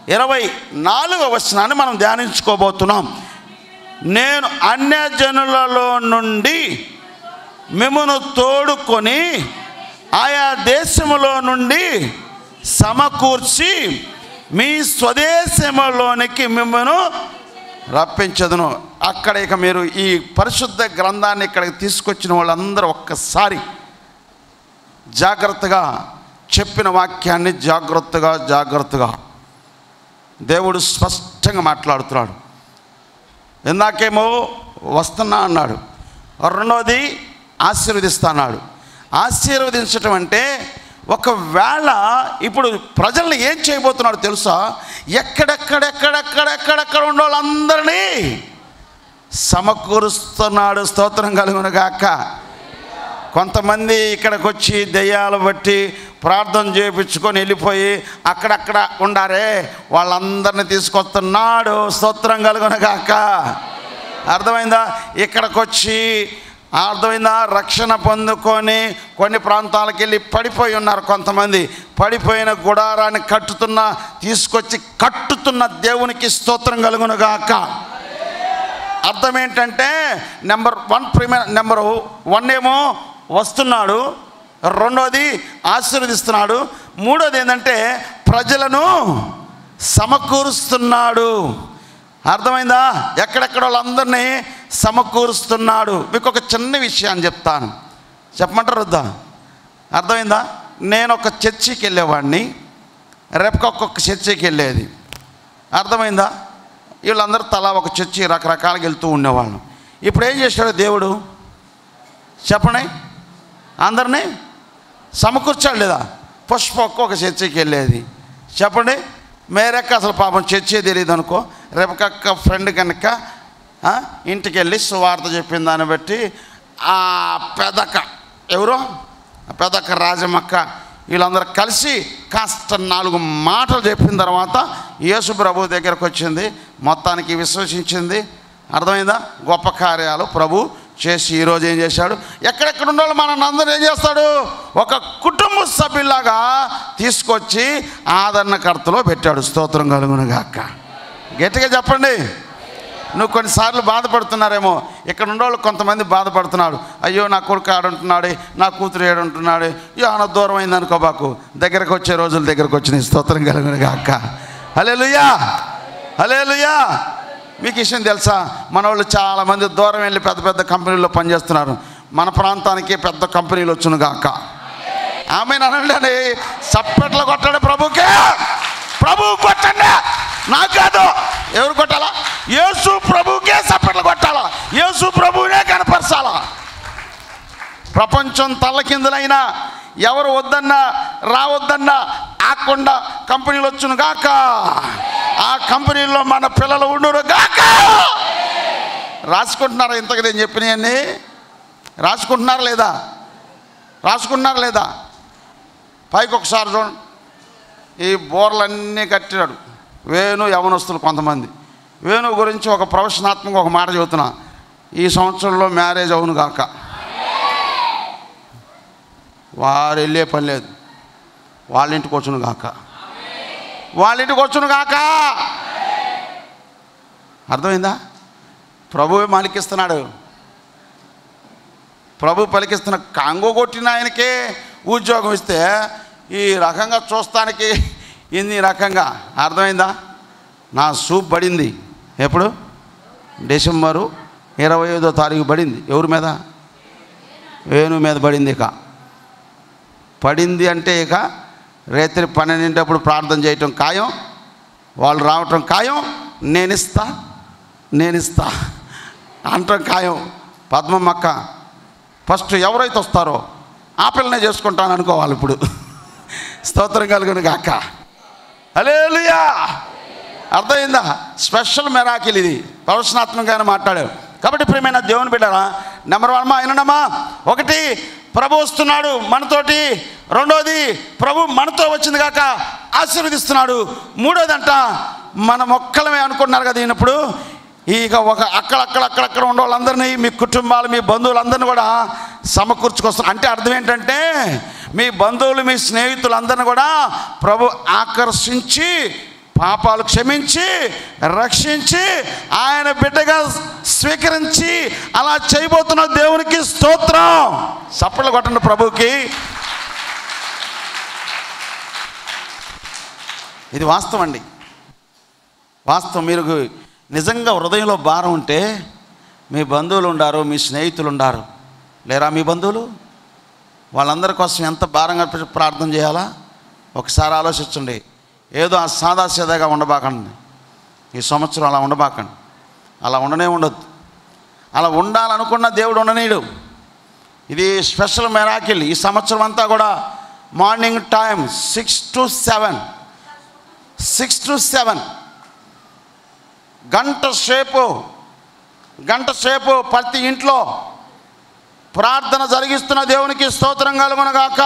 24వ వచనాన్ని మనం ధ్యానించుకోబోతున్నాం. నేను అన్యజనులలో నుండి మిమ్మును తోడుకొని ఆయా దేశములో నుండి సమకూర్చి మీ స్వదేశములోనికి మిమ్మను రప్పించదును. అక్కడ ఇక మీరు ఈ పరిశుద్ధ గ్రంథాన్ని ఇక్కడికి తీసుకొచ్చిన వాళ్ళందరూ ఒక్కసారి జాగ్రత్తగా చెప్పిన వాక్యాన్ని జాగ్రత్తగా దేవుడు స్పష్టంగా మాట్లాడుతున్నాడు. ఇందాకేమో వస్తున్నా అన్నాడు, రెండోది ఆశీర్వదిస్తా అన్నాడు. ఆశీర్వదించటం అంటే ఒకవేళ ఇప్పుడు ప్రజల్ని ఏం చేయబోతున్నాడు తెలుసా? ఎక్కడెక్కడ ఉన్న వాళ్ళందరినీ సమకూరుస్తున్నాడు. స్తోత్రం కలుగును గాక. కొంతమంది ఇక్కడికి వచ్చి దెయ్యాలు బట్టి ప్రార్థన చేయించుకొని వెళ్ళిపోయి అక్కడక్కడ ఉండారే, వాళ్ళందరినీ తీసుకొస్తున్నాడు. స్తోత్రం కలుగును గాక. అర్థమైందా? ఇక్కడికి వచ్చి అర్థమైందా? రక్షణ పొందుకొని కొన్ని ప్రాంతాలకు వెళ్ళి పడిపోయి ఉన్నారు. కొంతమంది పడిపోయిన గుడారాన్ని తీసుకొచ్చి కట్టుతున్న దేవునికి స్తోత్రం కలుగును గాక. అర్థం ఏంటంటే నెంబర్ 1 ఏమో వస్తున్నాడు, రెండోది ఆశీర్వదిస్తున్నాడు, మూడోది ఏంటంటే ప్రజలను సమకూరుస్తున్నాడు. అర్థమైందా? ఎక్కడెక్కడ వాళ్ళందరినీ సమకూరుస్తున్నాడు. మీకు ఒక చిన్న విషయాన్ని చెప్తాను, చెప్పమంటారు వద్దా? అర్థమైందా? నేను ఒక చర్చికి వెళ్ళేవాడిని, రేపుకి ఒక్కొక్క చర్చికి వెళ్ళేది. అర్థమైందా? వీళ్ళందరూ తలా ఒక చర్చి రకరకాలుగా వెళ్తూ ఉండేవాళ్ళు. ఇప్పుడు ఏం చేశాడు దేవుడు చెప్పండి? అందరినీ సమకూర్చాడు లేదా? పుష్ప ఒక్కొక్క చర్చికి వెళ్ళేది. చెప్పండి, మేరక్క అసలు పాపం చర్చే తెలియదు అనుకో, రేపకక్క ఫ్రెండ్ కనుక ఇంటికి వెళ్ళి సువార్త చెప్పిన దాన్ని బట్టి ఆ పెదక్క ఎవరో పెదక్క రాజమక్క వీళ్ళందరూ కలిసి కాస్త 4 మాటలు చెప్పిన తర్వాత యేసు ప్రభు దగ్గరకు వచ్చింది, మొత్తానికి విశ్వసించింది. అర్థమైందా? గొప్ప కార్యాలు ప్రభు చేసి ఈరోజు ఏం చేశాడు? ఎక్కడెక్కడ ఉండాలో మన అందరూ ఏం చేస్తాడు? ఒక కుటుంబ సభ్యులాగా తీసుకొచ్చి ఆదరణకర్తలో పెట్టాడు. స్తోత్రం కలుగును గాక. గట్టిగా చెప్పండి. నువ్వు కొన్నిసార్లు బాధపడుతున్నారేమో, ఇక్కడ ఉండేవాళ్ళు కొంతమంది బాధపడుతున్నాడు, అయ్యో నా కొడుకు ఆడుంటున్నాడు, నా కూతురు ఏడుంటున్నాడు, ఏమన్నా దూరం అయింది అనుకోబాకు, దగ్గరకు వచ్చే రోజులు దగ్గరకు వచ్చినాయి. స్తోత్రం కలుగును గాక. హల్లెలూయా, హల్లెలూయా. మీకు విషయం తెలుసా? మన వాళ్ళు చాలామంది దూరం వెళ్ళి పెద్ద పెద్ద కంపెనీల్లో పనిచేస్తున్నారు. మన ప్రాంతానికి పెద్ద కంపెనీలు వచ్చును గాక. ఆమె అనండి, చప్పట్లు కొట్టాడు ప్రభుకే. ప్రభు కొట్టండి, నాకు కాదు. ఎవరు కొట్టాలా? యేసు ప్రభుకే చప్పట్లు కొట్టాలా, యేసు ప్రభువునే కనపరచాలా. ప్రపంచం తల్లకిందులైనా ఎవరు వద్దన్నా రావద్దన్నా ఆకుండా కంపెనీలు వచ్చును గాక. ఆ కంపెనీల్లో మన పిల్లలు ఉండురు గాక. రాసుకుంటున్నారా? ఇంతకు నేను చెప్పినవన్నీ రాసుకుంటున్నారా లేదా? రాసుకుంటున్నారా లేదా? పైకి ఒకసారి చూడండి, ఈ బోర్లన్నీ కట్టాడు వేణు యవనస్తులు కొంతమంది. వేణు గురించి ఒక ప్రవచనాత్మక ఒక మాట చెబుతున్నా, ఈ సంవత్సరంలో మ్యారేజ్ అవును గాక. వారు వెళ్ళే పని లేదు, వాళ్ళ ఇంటికి వచ్చును గాక, వాళ్ళ ఇంటికి వచ్చును గాక. అర్థమైందా? ప్రభువే పలికిస్తున్నాడు. ప్రభు పలికిస్తున్న కాంగో కొట్టిన ఆయనకే ఉద్యోగం ఇస్తే ఈ రకంగా చూస్తానికి ఇన్ని రకంగా. అర్థమైందా? నా సూప్ పడింది ఎప్పుడు? డిసెంబరు 25వ తారీఖు పడింది. ఎవరి మీద? వేణు మీద పడింది. ఇక పడింది అంటే ఇక రాత్రి 12 ప్రార్థన చేయటం ఖాయం, వాళ్ళు రావటం ఖాయం, నేనిస్తా అంటాం ఖాయం. పద్మమ్మక్క ఫస్ట్ ఎవరైతే వస్తారో ఆ పిల్లనే చేసుకుంటాను అనుకోవాలి ఇప్పుడు. స్తోత్రం కలుగును గాక. హల్లెలూయా. అర్థమైందా? స్పెషల్ మెరాకిల్ ఇది, ప్రవచనాత్మకంగానే మాట్లాడావు. కాబట్టి ప్రియమైన దేవుని బిడ్డరా, నెంబర్ 1 అయినమ్మా, 1 ప్రభు వస్తున్నాడు మనతోటి, రెండోది ప్రభు మనతో వచ్చింది కాక ఆశీర్వదిస్తున్నాడు, మూడోదంట మన మొక్కలమే అనుకుంటున్నారు కదా. ఈయనప్పుడు ఇక ఒక అక్కడక్కడ ఉన్న వాళ్ళందరినీ, మీ కుటుంబాలు, మీ బంధువులందరినీ కూడా సమకూర్చుకొస్తారు. అంటే అర్థం ఏంటంటే మీ బంధువులు, మీ స్నేహితులందరినీ కూడా ప్రభు ఆకర్షించి, పాపాలు క్షమించి, రక్షించి, ఆయన బిడ్డగా స్వీకరించి అలా చేయబోతున్న దేవునికి స్తోత్రం. చప్పట్లు కొట్టండి ప్రభువుకి. ఇది వాస్తవం అండి, వాస్తవం. మీరు నిజంగా హృదయంలో భారం ఉంటే మీ బంధువులు ఉండారు, మీ స్నేహితులు ఉండారు, లేరా మీ బంధువులు? వాళ్ళందరి కోసం ఎంత భారంగా ప్రార్థన చేయాలా ఒకసారి ఆలోచించండి. ఏదో ఆ సాదాసీదాగా ఉండబాకండి. ఈ సంవత్సరం అలా ఉండబాకండి. అలా ఉండనే ఉండొద్దు. అలా ఉండాలనుకున్న దేవుడు ఉండనీడు. ఇది స్పెషల్ మిరాకిల్. ఈ సంవత్సరం అంతా కూడా మార్నింగ్ టైం 6 to 7 గంట సేపు ప్రతి ఇంట్లో ప్రార్థన జరిగిస్తున్న దేవునికి స్తోత్రం కలుగునుగాక.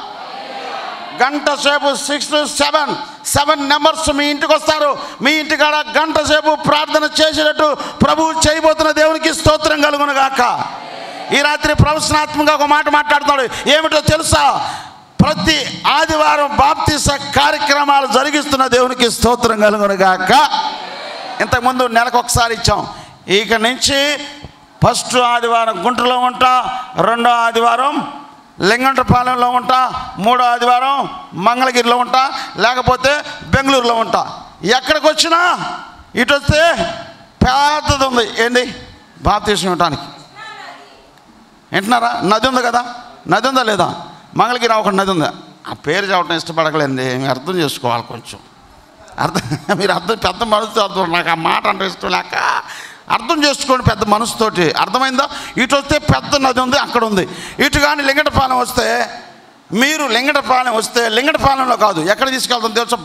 గంట సేపు 6 to 7 నెంబర్స్ మీ ఇంటికి వస్తారు. మీ ఇంటికాడ గంట సేపు ప్రార్థన చేసేటట్టు ప్రభువు చేయబోతున్న దేవునికి స్తోత్రం కలుగునుగాక. ఈ రాత్రి ప్రవచనాత్మకంగా ఒక మాట మాట్లాడుతున్నాడు. ఏమిటో తెలుసా? ప్రతి ఆదివారం బాప్తీస కార్యక్రమాలు జరిగిస్తున్న దేవునికి స్తోత్రం కలుగునుగాక. ఇంతకుముందు నెలకు ఒకసారి ఇచ్చాం. ఇక నుంచి ఫస్ట్ ఆదివారం గుంటూరులో ఉంటా, రెండో ఆదివారం లింగంటపాలెంలో ఉంటా, మూడో ఆదివారం మంగళగిరిలో ఉంటా, లేకపోతే బెంగళూరులో ఉంటా. ఎక్కడికి వచ్చినా ఇటు వస్తే పెద్దది ఉంది. ఏంటి? బాప్తీసం ఇవ్వటానికి. వింటున్నారా? నది ఉంది కదా, నది ఉందా లేదా? మంగళగిరి ఒక నది ఉంది. ఆ పేరు చెప్పడం ఇష్టపడకలేండి, మీరు అర్థం చేసుకోవాలి కొంచెం. మీరు పెద్ద మనసుతో అర్థం, నాకు ఆ మాట అంటే ఇష్టం లేక అర్థం చేసుకోండి పెద్ద మనసుతోటి. అర్థమైందా? ఇటు వస్తే పెద్ద నది ఉంది, అక్కడ ఉంది. ఇటు కానీ లింగటపాలెం వస్తే, మీరు లింగటపాలెం వస్తే లింగటపాలెంలో కాదు, ఎక్కడ తీసుకెళ్తాం తెలుసా?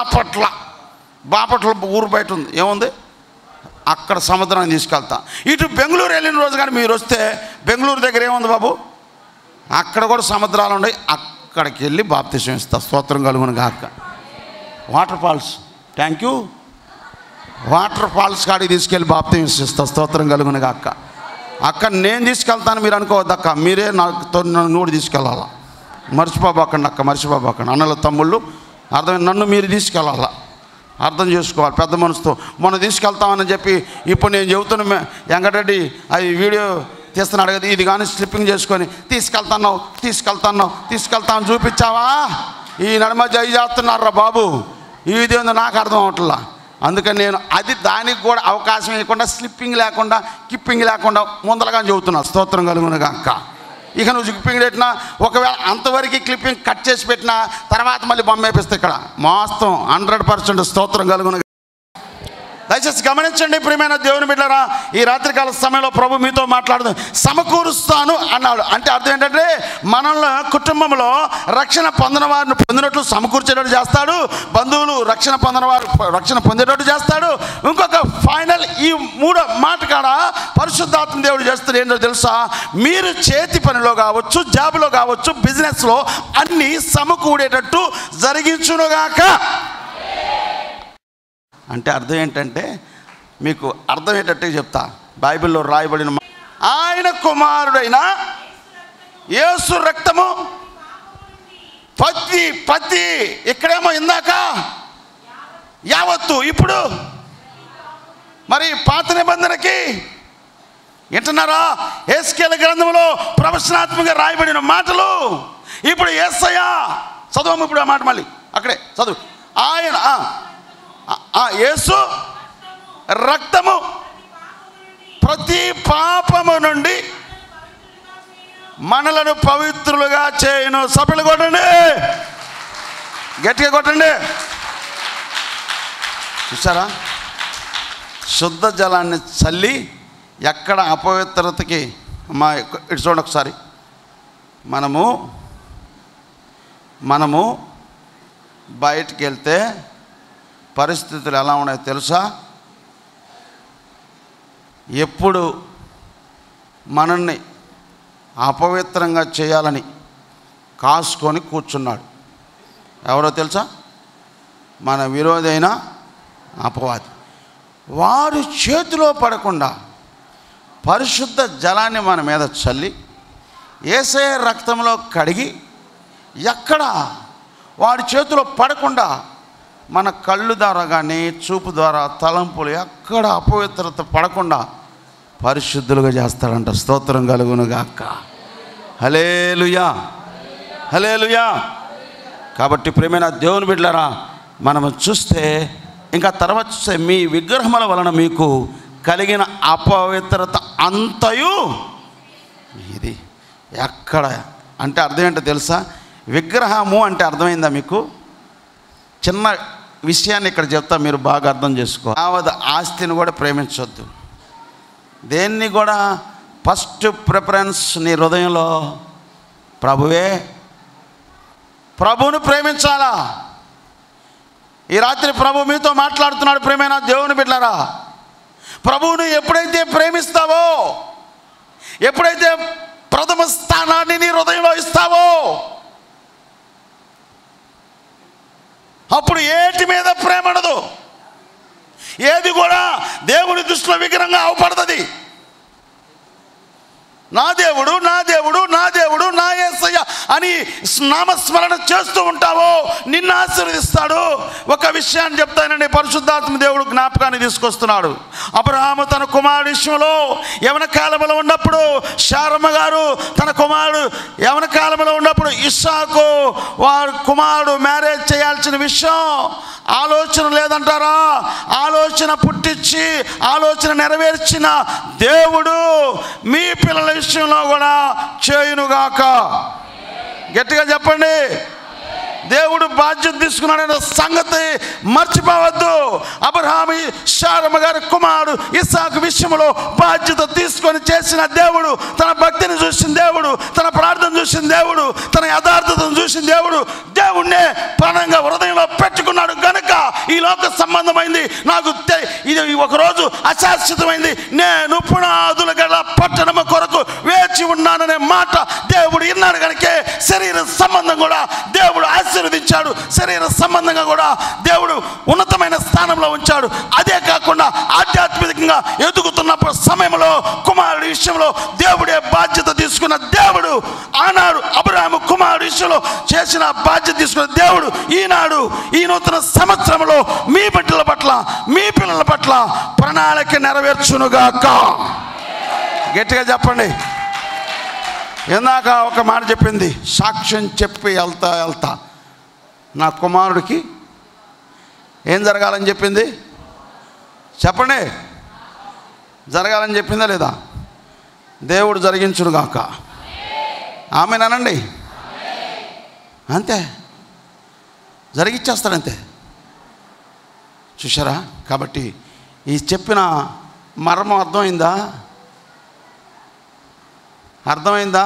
బాపట్ల ఊరు బయట ఉంది, ఏముంది అక్కడ సముద్రాన్ని తీసుకెళ్తా. ఇటు బెంగళూరు వెళ్ళిన రోజు కానీ మీరు వస్తే బెంగళూరు దగ్గర ఏముంది బాబు? అక్కడ కూడా సముద్రాలు ఉన్నాయి, అక్కడికి వెళ్ళి బాప్తిసం ఇస్తా. స్తోత్రం కలుగునుగాక. Water falls, thank you. Water falls కాడికి తీసుకెళ్ళి బాప్తిసం ఇస్తా. స్తోత్రం కలుగునుగాక. అక్కడ నేను తీసుకెళ్తాను మీరు అనుకోవద్దు అక్క, మీరే నాతో నన్ను కూడా తీసుకెళ్ళాలా. మర్చిపోబాకండి అక్క, మర్చిపోబాకండి. అన్నల తమ్ముళ్ళు అర్థమైంది, నన్ను మీరు తీసుకెళ్ళాలా. అర్థం చేసుకోవాలి పెద్ద మనసుతో. మొన్న తీసుకెళ్తామని చెప్పి ఇప్పుడు నేను చెబుతున్న వెంకటరెడ్డి అది వీడియో తీస్తున్నాడు కదా, ఇది కానీ స్లిప్పింగ్ చేసుకొని తీసుకెళ్తాను చూపించావా? ఈ నడుమ జై చేస్తున్నారా బాబు, ఇది ఏందో నాకు అర్థం అవట్లా. అందుకని నేను అది దానికి కూడా అవకాశం ఇవ్వకుండా, స్లిప్పింగ్ లేకుండా, కిప్పింగ్ లేకుండా ముందరగా చెబుతున్నా. స్తోత్రం కలుగునుగాక. ఇక నువ్వు క్లిప్పింగ్ పెట్టినా, ఒకవేళ అంతవరకు క్లిప్పింగ్ కట్ చేసి పెట్టినా తర్వాత మళ్ళీ బొమ్మ వేపిస్తే ఇక్కడ మొత్తం 100% స్తోత్రం కలుగును. దయచేసి గమనించండి ప్రియమైన దేవుని బిడ్డలారా, ఈ రాత్రికాల సమయంలో ప్రభు మీతో మాట్లాడుతూ సమకూరుస్తాను అన్నాడు. అంటే అర్థం ఏంటంటే మనల్ని కుటుంబంలో రక్షణ పొందిన వారిని పొందినట్లు సమకూర్చేటట్టు చేస్తాడు. బంధువులు రక్షణ పొందిన వారు రక్షణ పొందేటట్టు చేస్తాడు. ఇంకొక ఫైనల్ ఈ మూడో మాట కాడ పరిశుద్ధాత్మ దేవుడు చేస్తాడు. ఏంటో తెలుసా? మీరు చేతి పనిలో కావచ్చు, జాబులో కావచ్చు, బిజినెస్లో అన్నీ సమకూడేటట్టు జరిగించునుగాక. అంటే అర్థం ఏంటంటే మీకు అర్థమయ్యేటట్టు చెప్తా. బైబిల్లో రాయబడిన ఆయన కుమారుడైన యేసు రక్తము పత్తి ఇక్కడేమో ఇందాక యావత్తు, ఇప్పుడు మరి పాత నిబంధనకి వింటున్నారా? యేస్కేలు గ్రంథంలో ప్రవచనాత్మకంగా రాయబడిన మాటలు ఇప్పుడు యేసయ్య చదువు. ఇప్పుడు ఆ మాట మళ్ళీ అక్కడే చదువు. ఆయన యేసు రక్తము ప్రతి పాపము నుండి మనలను పవిత్రులుగా చేయను. సభలు కొట్టండి, గట్టిగా కొట్టండి. చూసారా? శుద్ధ జలాన్ని చల్లి ఎక్కడ అపవిత్రతకి ఇటు చూడండి ఒకసారి. మనము బయటికి వెళ్తే పరిస్థితులు ఎలా ఉన్నాయో తెలుసా? ఎప్పుడు మనల్ని అపవిత్రంగా చేయాలని కాసుకొని కూర్చున్నాడు. ఎవరో తెలుసా? మన విరోధి అయిన అపవాది. వారి చేతిలో పడకుండా పరిశుద్ధ జలాన్ని మన మీద చల్లి యేసయ్య రక్తంలో కడిగి, ఎక్కడ వాడి చేతిలో పడకుండా మన కళ్ళు ద్వారా కానీ చూపు ద్వారా తలంపులు ఎక్కడ అపవిత్రత పడకుండా పరిశుద్ధులుగా చేస్తాడంట. స్తోత్రం కలుగునుగాక. హల్లెలూయా, హల్లెలూయా. కాబట్టి ప్రియమైన దేవుని బిడ్డలారా, మనము చూస్తే ఇంకా తర్వాత చూస్తే మీ విగ్రహముల వలన మీకు కలిగిన అపవిత్రత అంతయు ఇది. ఎక్కడ అంటే అర్థం ఏంటో తెలుసా? విగ్రహము అంటే అర్థమైందా మీకు? చిన్న విషయాన్ని ఇక్కడ చెప్తా, మీరు బాగా అర్థం చేసుకో. యావత్ ఆస్తిని కూడా ప్రేమించొద్దు. దేన్ని కూడా ఫస్ట్ ప్రిఫరెన్స్ నీ హృదయంలో ప్రభువే. ప్రభువును ప్రేమించాలా? ఈ రాత్రి ప్రభు మీతో మాట్లాడుతున్నాడు. ప్రేమైన దేవుని బిడ్డలారా, ప్రభువును ఎప్పుడైతే ప్రేమిస్తావో, ఎప్పుడైతే ప్రథమ స్థానాన్ని నీ హృదయంలో ఇస్తావో, అప్పుడు ఏటి మీద ప్రేమ ఉండదు. ఏది కూడా దేవుని దృష్టిలో విగ్రహంగా అవపడుతుంది. నా దేవుడు, నా దేవుడు, నా దేవుడు, నా యేసయ్య అని నామస్మరణ చేస్తూ ఉంటావో నిన్ను ఆశీర్వదిస్తాడు. ఒక విషయాన్ని చెప్తానండి, పరిశుద్ధాత్మ దేవుడు జ్ఞాపకాన్ని తీసుకొస్తున్నాడు. అబ్రహాము తన కుమారుడు విషయంలో యవన కాలంలో ఉన్నప్పుడు, శారమ్మ గారు తన కుమారుడు యవన కాలంలో ఉన్నప్పుడు ఇస్సాకు వారి కుమారుడు మ్యారేజ్ చేయాల్సిన విషయం ఆలోచన లేదంటారా? ఆలోచన పుట్టించి ఆలోచన నెరవేర్చిన దేవుడు మీ పిల్లల విషయంలో కూడా చేయునుగాక. గట్టిగా చెప్పండి. దేవుడు బాధ్యత తీసుకున్నాడనే సంగతి మర్చిపోవద్దు. అబ్రహాము శారమ్మ గారి కుమారుడు ఇస్సాకు విషయంలో బాధ్యత తీసుకొని చేసిన దేవుడు, తన భక్తిని చూసిన దేవుడు, తన ప్రార్థన చూసిన దేవుడు, తన యథార్థతను చూసిన దేవుడు దేవుణ్ణే ప్రాణంగా హృదయంలో పెట్టుకున్నాడు. గనుక ఈ లోక సంబంధమైంది నాకు ఇది ఒకరోజు అశాశ్వతమైంది, నేను పునాదుల గల పట్టణము కొరకు వేచి ఉన్నాననే మాట దేవుడు విన్నాడు. కనుకే శరీర సంబంధం కూడా దేవుడు ఆశీర్వదించాడు. శరీర సంబంధంగా కూడా దేవుడు ఉన్నతమైన స్థానంలో ఉంచాడు. అదే కాకుండా ఆధ్యాత్మికంగా ఎదుగుతున్న సమయంలో కుమారుడి విషయంలో దేవుడే బాధ్యత తీసుకున్న దేవుడు. ఆనాడు అబ్రహాము కుమారుడి విషయంలో చేసిన బాధ్యత తీసుకున్న దేవుడు ఈనాడు ఈ నూతన సంవత్సరంలో మీ బిడ్డల పట్ల, మీ పిల్లల పట్ల ప్రణాళిక నెరవేర్చునుగాక. గట్టిగా చెప్పండి. ఇందాక ఒక మాట చెప్పింది, సాక్ష్యం చెప్పి వెళ్తా నా కుమారుడికి ఏం జరగాలని చెప్పింది? చెప్పండి. జరగాలని చెప్పిందా లేదా? దేవుడు జరిగించునుగాక. ఆమేనండి. అంతే, జరిగిచ్చేస్తాడంతే. చూసారా? కాబట్టి ఈ చెప్పిన మర్మం అర్థమైందా? అర్థమైందా?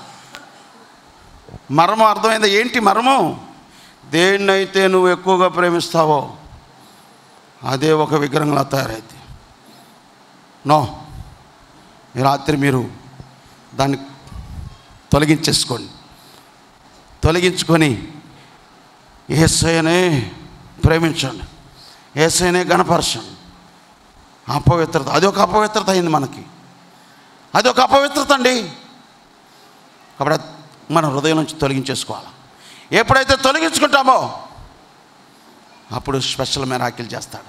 మర్మం అర్థమైందా? ఏంటి మర్మం? దేన్నైతే నువ్వు ఎక్కువగా ప్రేమిస్తావో అదే ఒక విగ్రహంలా తయారైంది. నో, ఈ రాత్రి మీరు దాన్ని తొలగించుకొని యేసయ్యనే ప్రేమించండి, యేసయ్యనే గణపరచండి. అపవిత్రత, అది ఒక అపవిత్రత అయింది మనకి, అది ఒక అపవిత్రత అండి. కాబట్టి మన హృదయం నుంచి తొలగించేసుకోవాలి. ఎప్పుడైతే తొలగించుకుంటామో అప్పుడు స్పెషల్ మిరాకిల్ చేస్తాడు.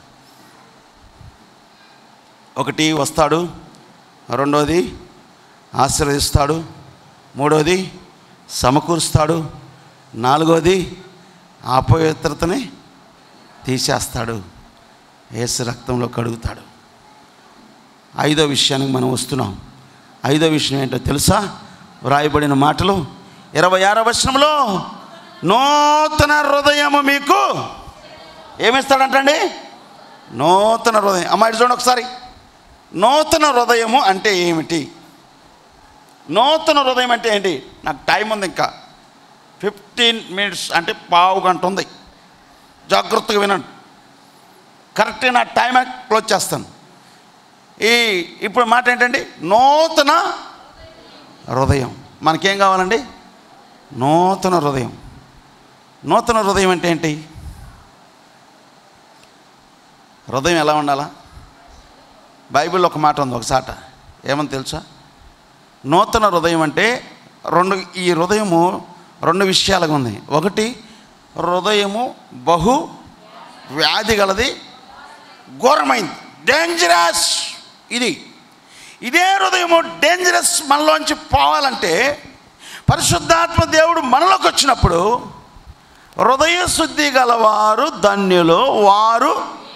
ఒకటి వస్తాడు, రెండోది ఆశీర్వదిస్తాడు, మూడోది సమకూరుస్తాడు, నాలుగోది అపవిత్రతని తీసేస్తాడు, యేసు రక్తంలో కడుగుతాడు. ఐదో విషయానికి మనం వస్తున్నాం. ఐదో విషయం ఏంటో తెలుసా? వ్రాయబడిన మాటలు 26వ వచనంలో నూతన హృదయము మీకు ఏమిస్తాడంటండి? నూతన హృదయం. అమ్మాయి చూడండి ఒకసారి. నూతన హృదయము అంటే ఏమిటి? నూతన హృదయం అంటే ఏంటి? నాకు టైం ఉంది, ఇంకా 15 మినిట్స్ అంటే పావు గంట ఉంది. జాగ్రత్తగా వినండి. కరెక్ట్గా నా టైం క్లోజ్ చేస్తాను. ఇప్పుడు మాట ఏంటండి? నూతన హృదయం. మనకేం కావాలండి? నూతన హృదయం. నూతన హృదయం అంటే ఏంటి? హృదయం ఎలా ఉండాలా? బైబిల్లో ఒక మాట ఉంది, ఒకసాట ఏమని తెలుసా? నూతన హృదయం అంటే ఈ హృదయము రెండు విషయాలుగా ఉంది. ఒకటి, హృదయము బహు వ్యాధి గలది, ఘోరమైంది, డేంజరస్. ఇదే హృదయము డేంజరస్ మనలోంచి పోవాలంటే పరిశుద్ధాత్మ దేవుడు మనలోకి వచ్చినప్పుడు హృదయ శుద్ధి గలవారు ధన్యులు వారు.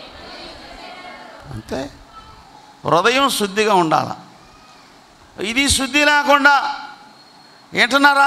అంతే, హృదయం శుద్ధిగా ఉండాలి. ఇది శుద్ధి లేకుండా ఏంటన్నారా?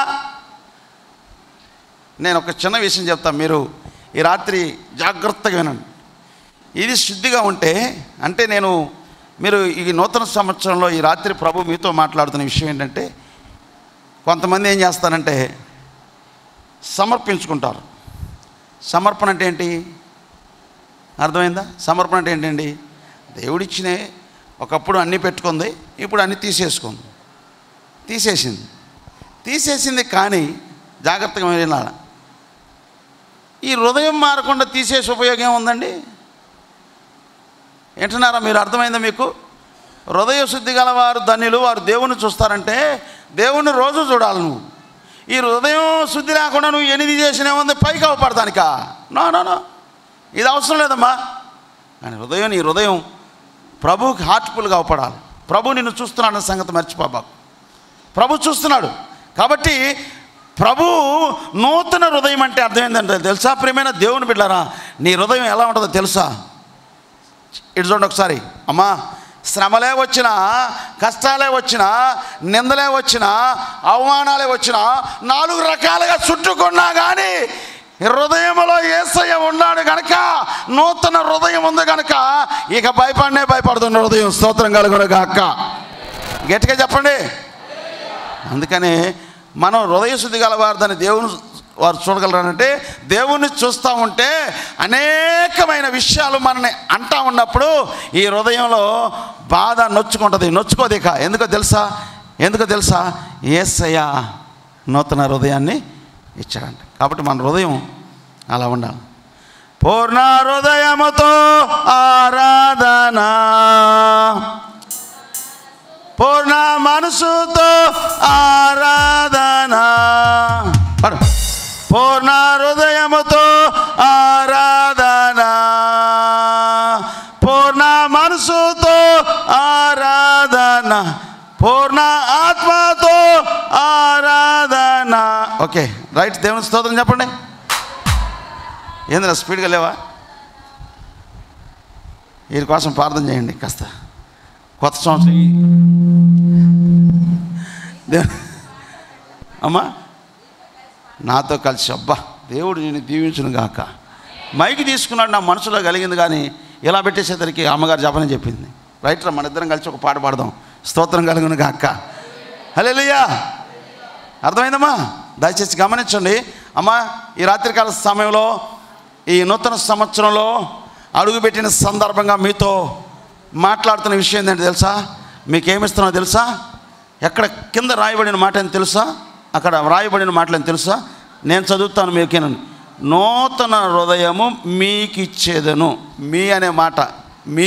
నేను ఒక చిన్న విషయం చెప్తాను, మీరు ఈ రాత్రి జాగ్రత్తగా వినండి. ఇది శుద్ధిగా ఉంటే అంటే మీరు ఈ నూతన సంవత్సరంలో ఈ రాత్రి ప్రభు మీతో మాట్లాడుతున్న విషయం ఏంటంటే, కొంతమంది ఏం చేస్తారంటే సమర్పించుకుంటారు. సమర్పణ అంటే ఏంటి? అర్థమైందా? సమర్పణ అంటే ఏంటండి? దేవుడిచ్చినే ఒకప్పుడు అన్నీ పెట్టుకుంది, ఇప్పుడు అన్నీ తీసేసింది. కానీ జాగ్రత్తగా వినాలి, ఈ హృదయం మారకుండా తీసేసి ఉపయోగం ఏముందండి? ఏంటన్నారా? మీరు అర్థమైందా మీకు? హృదయ శుద్ధి గలవారు ధన్యులు వారు దేవుని చూస్తారంటే దేవుని రోజు చూడాలి నువ్వు. ఈ హృదయం శుద్ధి లేకుండా నువ్వు ఎనిమిది చేసిన ఏముంది? పైకి అవపడతానికా? నో, ఇది అవసరం లేదమ్మా. కానీ నీ హృదయం ప్రభువుకి హార్ట్ఫుల్గా అవపడాలి. ప్రభు నిన్ను చూస్తున్నాడు అన్న సంగతి మర్చిపోబాకు. ప్రభు చూస్తున్నాడు కాబట్టి ప్రభు నూతన హృదయం అంటే అర్థం ఏంటంటే తెలుసా? ప్రియమైన దేవుని బిడ్డలారా, నీ హృదయం ఎలా ఉంటుందో తెలుసా? ఇటు చూడండి ఒకసారి. అమ్మా, శ్రమలే వచ్చినా, కష్టాలే వచ్చినా, నిందలే వచ్చినా, అవమానాలే వచ్చినా, 4 రకాలుగా చుట్టుకున్నా కానీ హృదయంలో యేసయ్య ఉన్నాడు కనుక, నూతన హృదయం ఉంది కనుక ఇక భయపడుతున్న హృదయం. స్తోత్రం కలుగును గాక. గట్టిగా చెప్పండి. అందుకని మనం హృదయ శుద్ధి గలవారిని దేవుని వారు చూడగలరంటే, దేవుణ్ణి చూస్తూ ఉంటే అనేకమైన విషయాలు మనల్ని అంటా ఉన్నప్పుడు ఈ హృదయంలో బాధ నొచ్చుకోదు ఇక. ఎందుకో తెలుసా? యేసయ్య నూతన హృదయాన్ని ఇచ్చాడంట. కాబట్టి మన హృదయం అలా ఉండాలి. పూర్ణ హృదయముతో ఆరాధన, పూర్ణ మనసుతో ఆరాధన, పూర్ణ హృదయముతో ఆరాధన, పూర్ణ మనసుతో ఆరాధన, పూర్ణ ఆత్మతో ఆరాధన. Okay, right. దేవుని స్తోత్రం చెప్పండి. ఏందిరా స్పీడ్గా లేవా? వీరి కోసం ప్రార్థన చేయండి కాస్త. కొత్త సంవత్సరం అమ్మా నాతో కలిసి, అబ్బా దేవుడు నేను దీవించును గాక. మైకి తీసుకున్నాడు, నా మనసులో కలిగింది, కానీ ఇలా పెట్టేసేసరికి అమ్మగారు చెప్పని చెప్పింది. రైట్ రా, మన ఇద్దరం కలిసి ఒక పాట పాడదాం. స్తోత్రం కలుగును గాక. హల్లెలూయా. అర్థమైందమ్మా? దయచేసి గమనించండి. అమ్మా, ఈ రాత్రికాల సమయంలో ఈ నూతన సంవత్సరంలో అడుగుపెట్టిన సందర్భంగా మీతో మాట్లాడుతున్న విషయం ఏంటంటే తెలుసా? మీకేమిస్తున్నా తెలుసా? ఎక్కడ కింద రాయబడిన మాట అని తెలుసా? అక్కడ రాయబడిన మాటలని తెలుసా? నేను చదువుతాను, మీకేనండి. నూతన హృదయము మీకిచ్చేదను. మీ అనే మాట మీ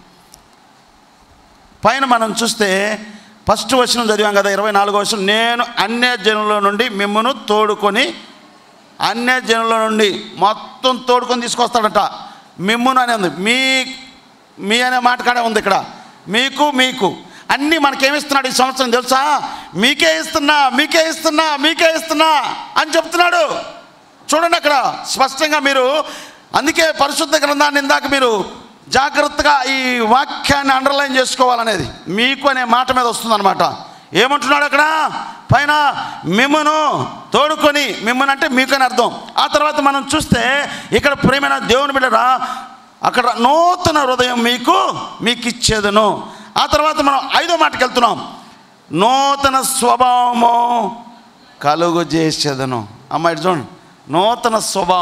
పైన మనం చూస్తే ఫస్ట్ వచనం చదివాం కదా, 24వ వచనం. నేను అన్యజనుల నుండి మిమ్మును తోడుకొని, అన్యజనుల నుండి మొత్తం తోడుకొని తీసుకొస్తాడట. మిమ్మును అనే ఉంది, మీ అనే మాట కాడే ఉంది. ఇక్కడ మీకు అన్నీ మనకేమిస్తున్నాడు ఈ సంవత్సరం తెలుసా? మీకే ఇస్తున్నా అని చెప్తున్నాడు. చూడండి అక్కడ స్పష్టంగా. మీరు అందుకే పరిశుద్ధ గ్రంథాన్ని ఇందాక మీరు జాగ్రత్తగా ఈ వాక్యాన్ని అండర్లైన్ చేసుకోవాలనేది మీకు అనే మాట మీద వస్తుందన్నమాట. ఏమంటున్నాడు అక్కడ పైన? మిమ్మును తోడుకొని, మిమ్మును అంటే మీకని అర్థం. ఆ తర్వాత మనం చూస్తే ఇక్కడ ప్రేమైన దేవుని బిడ్డరా, అక్కడ నూతన హృదయం మీకు ఇచ్చేదను. ఆ తర్వాత మనం 5వ మాటకి వెళ్తున్నాం. నూతన స్వభావము కలుగు చేసేదను. అమ్మ ఇటు చూడండి, నూతన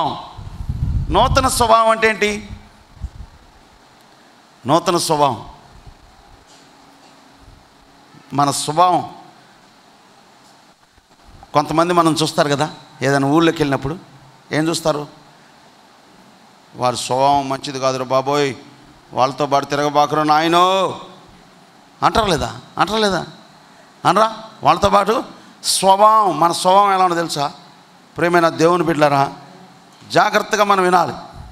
స్వభావం అంటే ఏంటి? నూతన స్వభావం మన స్వభావం. కొంతమంది మనం చూస్తారు కదా, ఏదైనా ఊళ్ళోకి వెళ్ళినప్పుడు ఏం చూస్తారు? వారి స్వభావం మంచిది కాదురా బాబోయ్, వాళ్ళతో పాటు తిరగబాకురు నాయనో అంటారా లేదా? అనరా? వాళ్ళతో పాటు స్వభావం, మన స్వభావం ఎలా ఉందో తెలుసా? ప్రియమైన దేవుని బిడ్డలారా, జాగ్రత్తగా మనం వినాలి.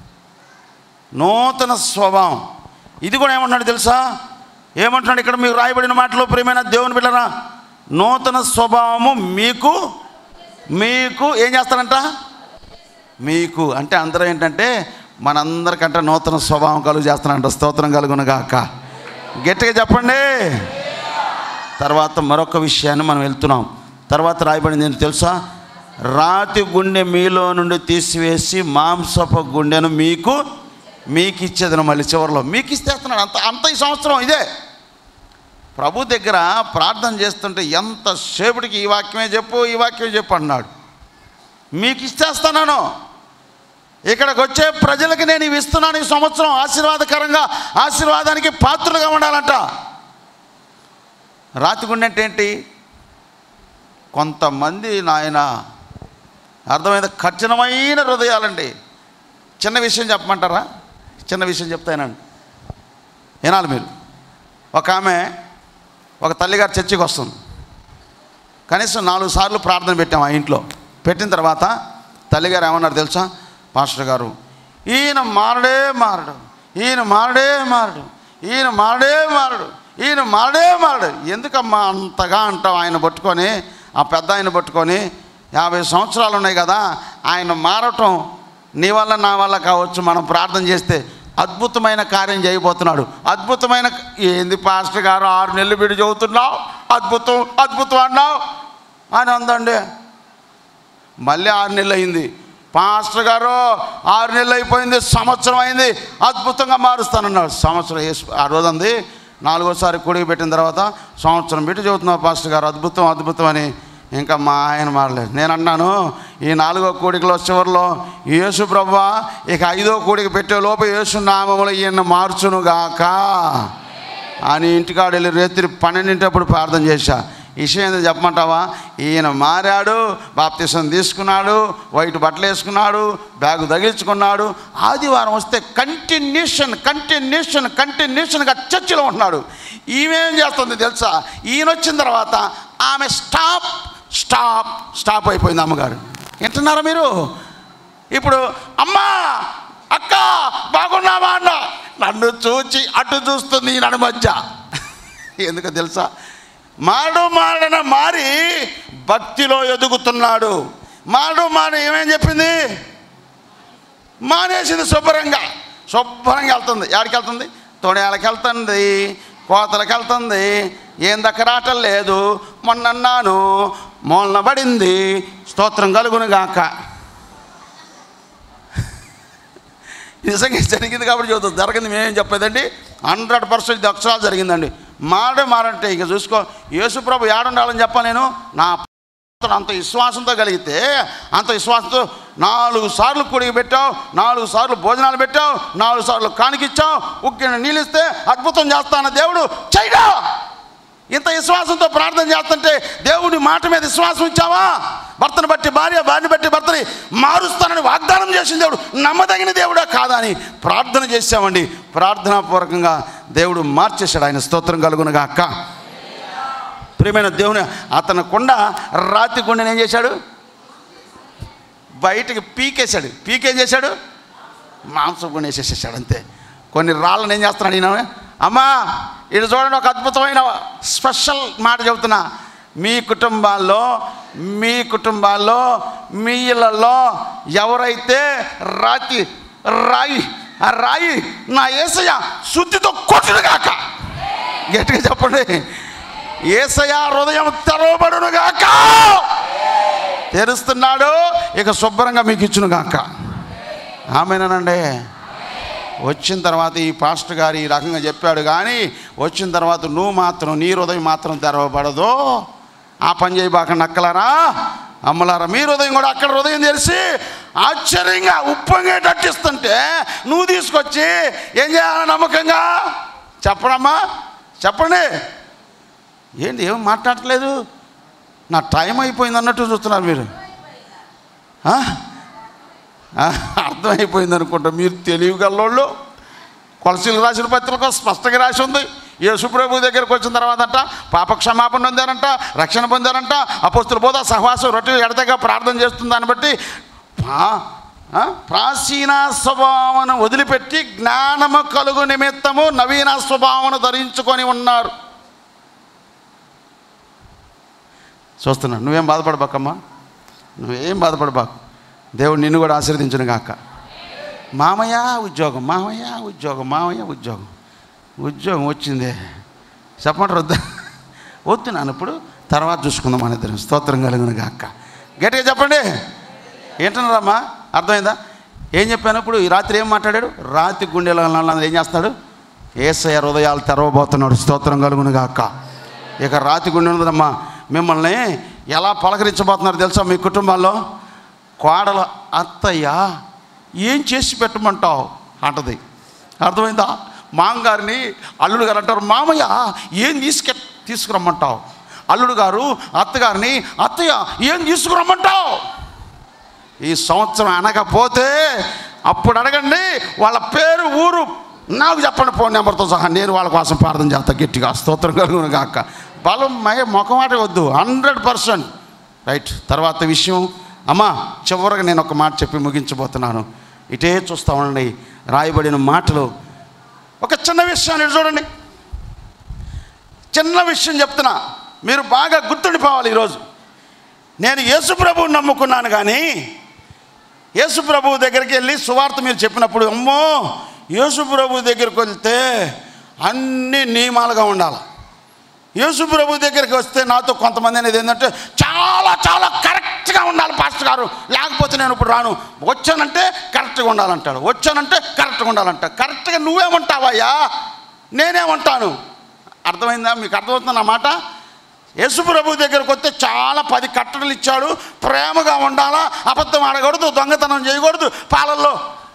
నూతన స్వభావం, ఇది కూడా ఏమంటున్నాడు తెలుసా? ఏమంటున్నాడు ఇక్కడ మీకు రాయబడిన మాటలో? ప్రియమైన దేవుని బిడ్డలారా, నూతన స్వభావము మీకు ఏం చేస్తారంట? మీకు అంటే అందరూ ఏంటంటే మనందరికంటే నూతన స్వభావం కలుగు చేస్తానంట. స్తోత్రం కలుగును గాక. గట్టిగా చెప్పండి. తర్వాత మరొక విషయాన్ని మనం వెళ్తున్నాం. తర్వాత రాయబడింది ఏంటి తెలుసా? రాతి గుండె మీలో నుండి తీసివేసి మాంసపు గుండెను మీకు ఇచ్చేదను. మళ్ళీ చివరిలో మీకు ఇస్తేస్తున్నాడు. అంత ఈ సంవత్సరం ఇదే. ప్రభు దగ్గర ప్రార్థన చేస్తుంటే ఎంతసేపటికి ఈ వాక్యమే చెప్పు అన్నాడు. మీకు ఇచ్చేస్తున్నాను, ఇక్కడికి వచ్చే ప్రజలకి నేను ఇవి ఇస్తున్నాను. ఈ సంవత్సరం ఆశీర్వాదకరంగా, ఆశీర్వాదానికి పాత్రలుగా ఉండాలంట. రాతి గుండె అంటే ఏంటి? కొంతమంది నాయన అర్థమైన కఠినమైన హృదయాలండి. చిన్న విషయం చెప్పమంటారా? చిన్న విషయం చెప్తానండి, వినాలి మీరు. ఒక తల్లిగారు చర్చికి వస్తుంది. కనీసం 4 సార్లు ప్రార్థన పెట్టాము ఆ ఇంట్లో. పెట్టిన తర్వాత తల్లిగారు ఏమన్నారు తెలుసా? పాస్టర్ గారు, ఈయన మారడే. ఎందుకమ్మా అంతగా అంటావు? ఆయన పట్టుకొని, ఆ పెద్ద ఆయన పట్టుకొని 50 సంవత్సరాలు ఉన్నాయి కదా, ఆయన మారటం నీ వల్ల నా వల్ల కావచ్చు, మనం ప్రార్థన చేస్తే అద్భుతమైన కార్యం చేయబోతున్నాడు. ఏంది పాస్టర్ గారు 6 నెలలు బిడి చదువుతున్నావు, అద్భుతం అన్నావు అని అందండి. మళ్ళీ 6 నెలలు అయింది. పాస్టర్ గారు 6 నెలలు అయిపోయింది, సంవత్సరం అయింది, అద్భుతంగా మారుస్తానన్నాడు. సంవత్సరం ఆ రోజు అంది. 4వసారి కూడికి పెట్టిన తర్వాత సంవత్సరం బిడ్డ చదువుతున్నావు పాస్టర్ గారు, అద్భుతం అని. ఇంకా మా ఆయన మారలేదు. నేను అన్నాను, ఈ 4వ కూడికలో చివరిలో యేసు ప్రభువా ఇక 5వ కూడికి పెట్టే లోపు యేసు నామములో ఈయన మార్చునుగాక అని ఇంటికాడ వెళ్ళి రాత్రి 12 ప్రార్థన చేశా. విషయం ఏంటో చెప్పమంటావా? ఈయన మారాడు, బాప్తిసం తీసుకున్నాడు, వైట్ బట్టలు వేసుకున్నాడు, బ్యాగు తగిలించుకున్నాడు. ఆదివారం వస్తే కంటిన్యూషన్గా చర్చిలో ఉంటున్నాడు. ఈమెం చేస్తుంది తెలుసా? ఈయన వచ్చిన తర్వాత ఆమె స్టాప్ అయిపోయింది. అమ్మగారు వింటున్నారా మీరు? ఇప్పుడు అమ్మా అక్క బాగున్నావా అన్న నన్ను చూచి అటు చూస్తుంది ఈ మధ్య. ఎందుకో తెలుసా? మారి భక్తిలో ఎదుగుతున్నాడు. ఏమేం చెప్పింది? మానేసింది. శుభ్రంగా వెళ్తుంది. ఎక్కడికి వెళ్తుంది? తొడయాలకి వెళ్తుంది, కోతలకు వెళ్తుంది. ఏం దక్కరాటం లేదు. మొన్నన్నాను మూలన పడింది. స్తోత్రం కలుగును గాక. నిజంగా జరిగింది కాబట్టి చూద్దాం. జరిగింది మేమేం చెప్పేదండి, 100% అక్షరాలు జరిగిందండి. మారంటే ఇక చూసుకో, యేసుప్రభు ఏడుండాలని చెప్పా నేను. నా అంత విశ్వాసంతో కలిగితే, అంత విశ్వాసంతో 4 సార్లు కూడికి పెట్టావు, 4 సార్లు భోజనాలు పెట్టావు, 4 సార్లు కానికిచ్చావు, ఉక్కిన నీళ్ళు ఇస్తే అద్భుతం చేస్తాన దేవుడు చేయడా? ఇంత విశ్వాసంతో ప్రార్థన చేస్తుంటే దేవుడి మాట మీద విశ్వాసం ఇచ్చావా? భర్తను బట్టి భార్యని బట్టి భర్తని మారుస్తానని వాగ్దానం చేసిన దేవుడు నమ్మదగిన దేవుడా కాదా అని ప్రార్థన చేశామండి. ప్రార్థనాపూర్వకంగా దేవుడు మార్చేశాడు. ఆయన స్తోత్రం కలుగునుగా. అక్క ప్రియమైన దేవుని, అతని కొండ రాతి కొండని ఏం చేశాడు? బయటికి పీకేశాడు. పీకేం చేశాడు? మాంసం కొండ వేసేసాడు. అంతే. కొన్ని రాళ్ళని ఏం చేస్తున్నాడు ఈయన? అమ్మా ఇది చూడండి, ఒక అద్భుతమైన స్పెషల్ మాట చెబుతున్నా. మీ కుటుంబాల్లో మీ ఇళ్ళల్లో ఎవరైతే రాయి నా యేసయ్య శుద్ధితో కొట్టునుగాక. గట్టిగా చెప్పండి. యేసయ్య హృదయం తెరవబడునుగాక. తెరుస్తున్నాడు, ఇక శుభ్రంగా మీకు ఇచ్చునుగాక. ఆమేనండి. వచ్చిన తర్వాత ఈ పాస్టర్ గారు ఈ రకంగా చెప్పాడు, కానీ వచ్చిన తర్వాత నువ్వు మాత్రం నీ హృదయం మాత్రం తెరవబడదు. ఆ పని చేయబాక నక్కలారా, అమ్మలారా. మీ హృదయం కూడా అక్కడ హృదయం తెరిచి ఆశ్చర్యంగా ఉప్పొంగేటట్టు ఇస్తుంటే నువ్వు తీసుకొచ్చి ఏం చేయాలని నమ్మకంగా చెప్పడమ్మా? చెప్పండి. ఏంటి ఏం మాట్లాడట్లేదు? నా టైం అయిపోయింది అన్నట్టు చూస్తున్నారు మీరు. అర్థమైపోయింది అనుకుంటా. మీరు తెలివిగల్లోళ్ళు కొలసీలు రాసిన పత్రికలో స్పష్టంగా రాసి ఉంది. యేసుప్రభు దగ్గరికి వచ్చిన తర్వాత అంట పాప క్షమాపణ పొందారంట, రక్షణ పొందారంట. అపోస్తుల బోధ సహవాసం రొట్టె ఎడతెగ ప్రార్థన చేస్తుంది. దాన్ని బట్టి ప్రాచీన స్వభావమును వదిలిపెట్టి జ్ఞానము కలుగు నిమిత్తము నవీన స్వభావమును ధరించుకొని ఉన్నారు. చూస్తున్నాను. నువ్వేం బాధపడబాకమ్మా, నువ్వేం బాధపడబాకు. దేవుడు నిన్ను కూడా ఆశీర్వదించును గాక. మామయ్య ఉద్యోగం, మామయ్య ఉద్యోగం, మామయ్య ఉద్యోగం, ఉద్యోగం వచ్చిందే చెప్పమంటారు వద్దా? వద్దు నాన్న, ఇప్పుడు తర్వాత చూసుకుందాం మన ఇద్దరం. స్తోత్రం కలుగును గాక. గట్టిగా చెప్పండి. ఏంటన్నారమ్మా, అర్థమైందా? ఏం చెప్పాను ఇప్పుడు? ఈ రాత్రి ఏం మాట్లాడాడు? రాతి గుండెలో ఏం చేస్తాడు? యేసయ్య హృదయాలు తెరవబోతున్నాడు. స్తోత్రం కలుగును గాక. ఇక రాతి గుండె ఉన్నదమ్మా. మిమ్మల్ని ఎలా పలకరించబోతున్నారు తెలుసా? మీ కుటుంబాల్లో కోడల అత్తయ్య ఏం చేసి పెట్టమంటావు అంటది. అర్థమైందా? మామగారిని అల్లుడు గారు అంటారు, మామయ్య ఏం తీసుకురమ్మంటావు. అల్లుడు గారు అత్తగారిని, అత్తయ్య ఏం తీసుకురమ్మంటావు. ఈ సంవత్సరం అనకపోతే అప్పుడు అడగండి వాళ్ళ పేరు, ఊరు నాకు చెప్పండి, ఫోన్ నెంబర్తో సహా. నేను వాళ్ళ కోసం ప్రార్థన చేస్తా గట్టిగా. స్తోత్రం కలుగును గాక. బలం మొఖమాట వద్దు, 100%. రైట్. తర్వాత విషయం అమ్మా, చివరిగా నేను ఒక మాట చెప్పి ముగించబోతున్నాను. ఇటే చూస్తూ ఉండండి. రాయబడిన మాటలు ఒక చిన్న విషయాన్ని చూడండి. చిన్న విషయం చెప్తున్నా, మీరు బాగా గుర్తుండిపోవాలి. ఈరోజు నేను యేసుప్రభువుని నమ్ముకున్నాను, కానీ యేసుప్రభువు దగ్గరికి వెళ్ళి సువార్త మీరు చెప్పినప్పుడు, అమ్మో యేసుప్రభు దగ్గరికి వెళ్తే అన్ని నియమాలుగా ఉండాలి. యేసుప్రభు దగ్గరికి వస్తే నాతో కొంతమంది అనేది ఏంటంటే చాలా చాలా కరెక్ట్గా ఉండాలి పాస్టర్ గారు, లేకపోతే నేను ఇప్పుడు రాను. వచ్చానంటే కరెక్ట్గా ఉండాలంటాడు, వచ్చానంటే కరెక్ట్గా ఉండాలంట. కరెక్ట్గా నువ్వేమంటావయ్యా, నేనేమంటాను? అర్థమైందా? మీకు అర్థమవుతుందా నా మాట? యేసుప్రభు దగ్గరికి వస్తే చాలా 10 కట్టడలు ఇచ్చాడు. ప్రేమగా ఉండాలా, అబద్ధం ఆడకూడదు, దొంగతనం చేయకూడదు, పాలల్లో.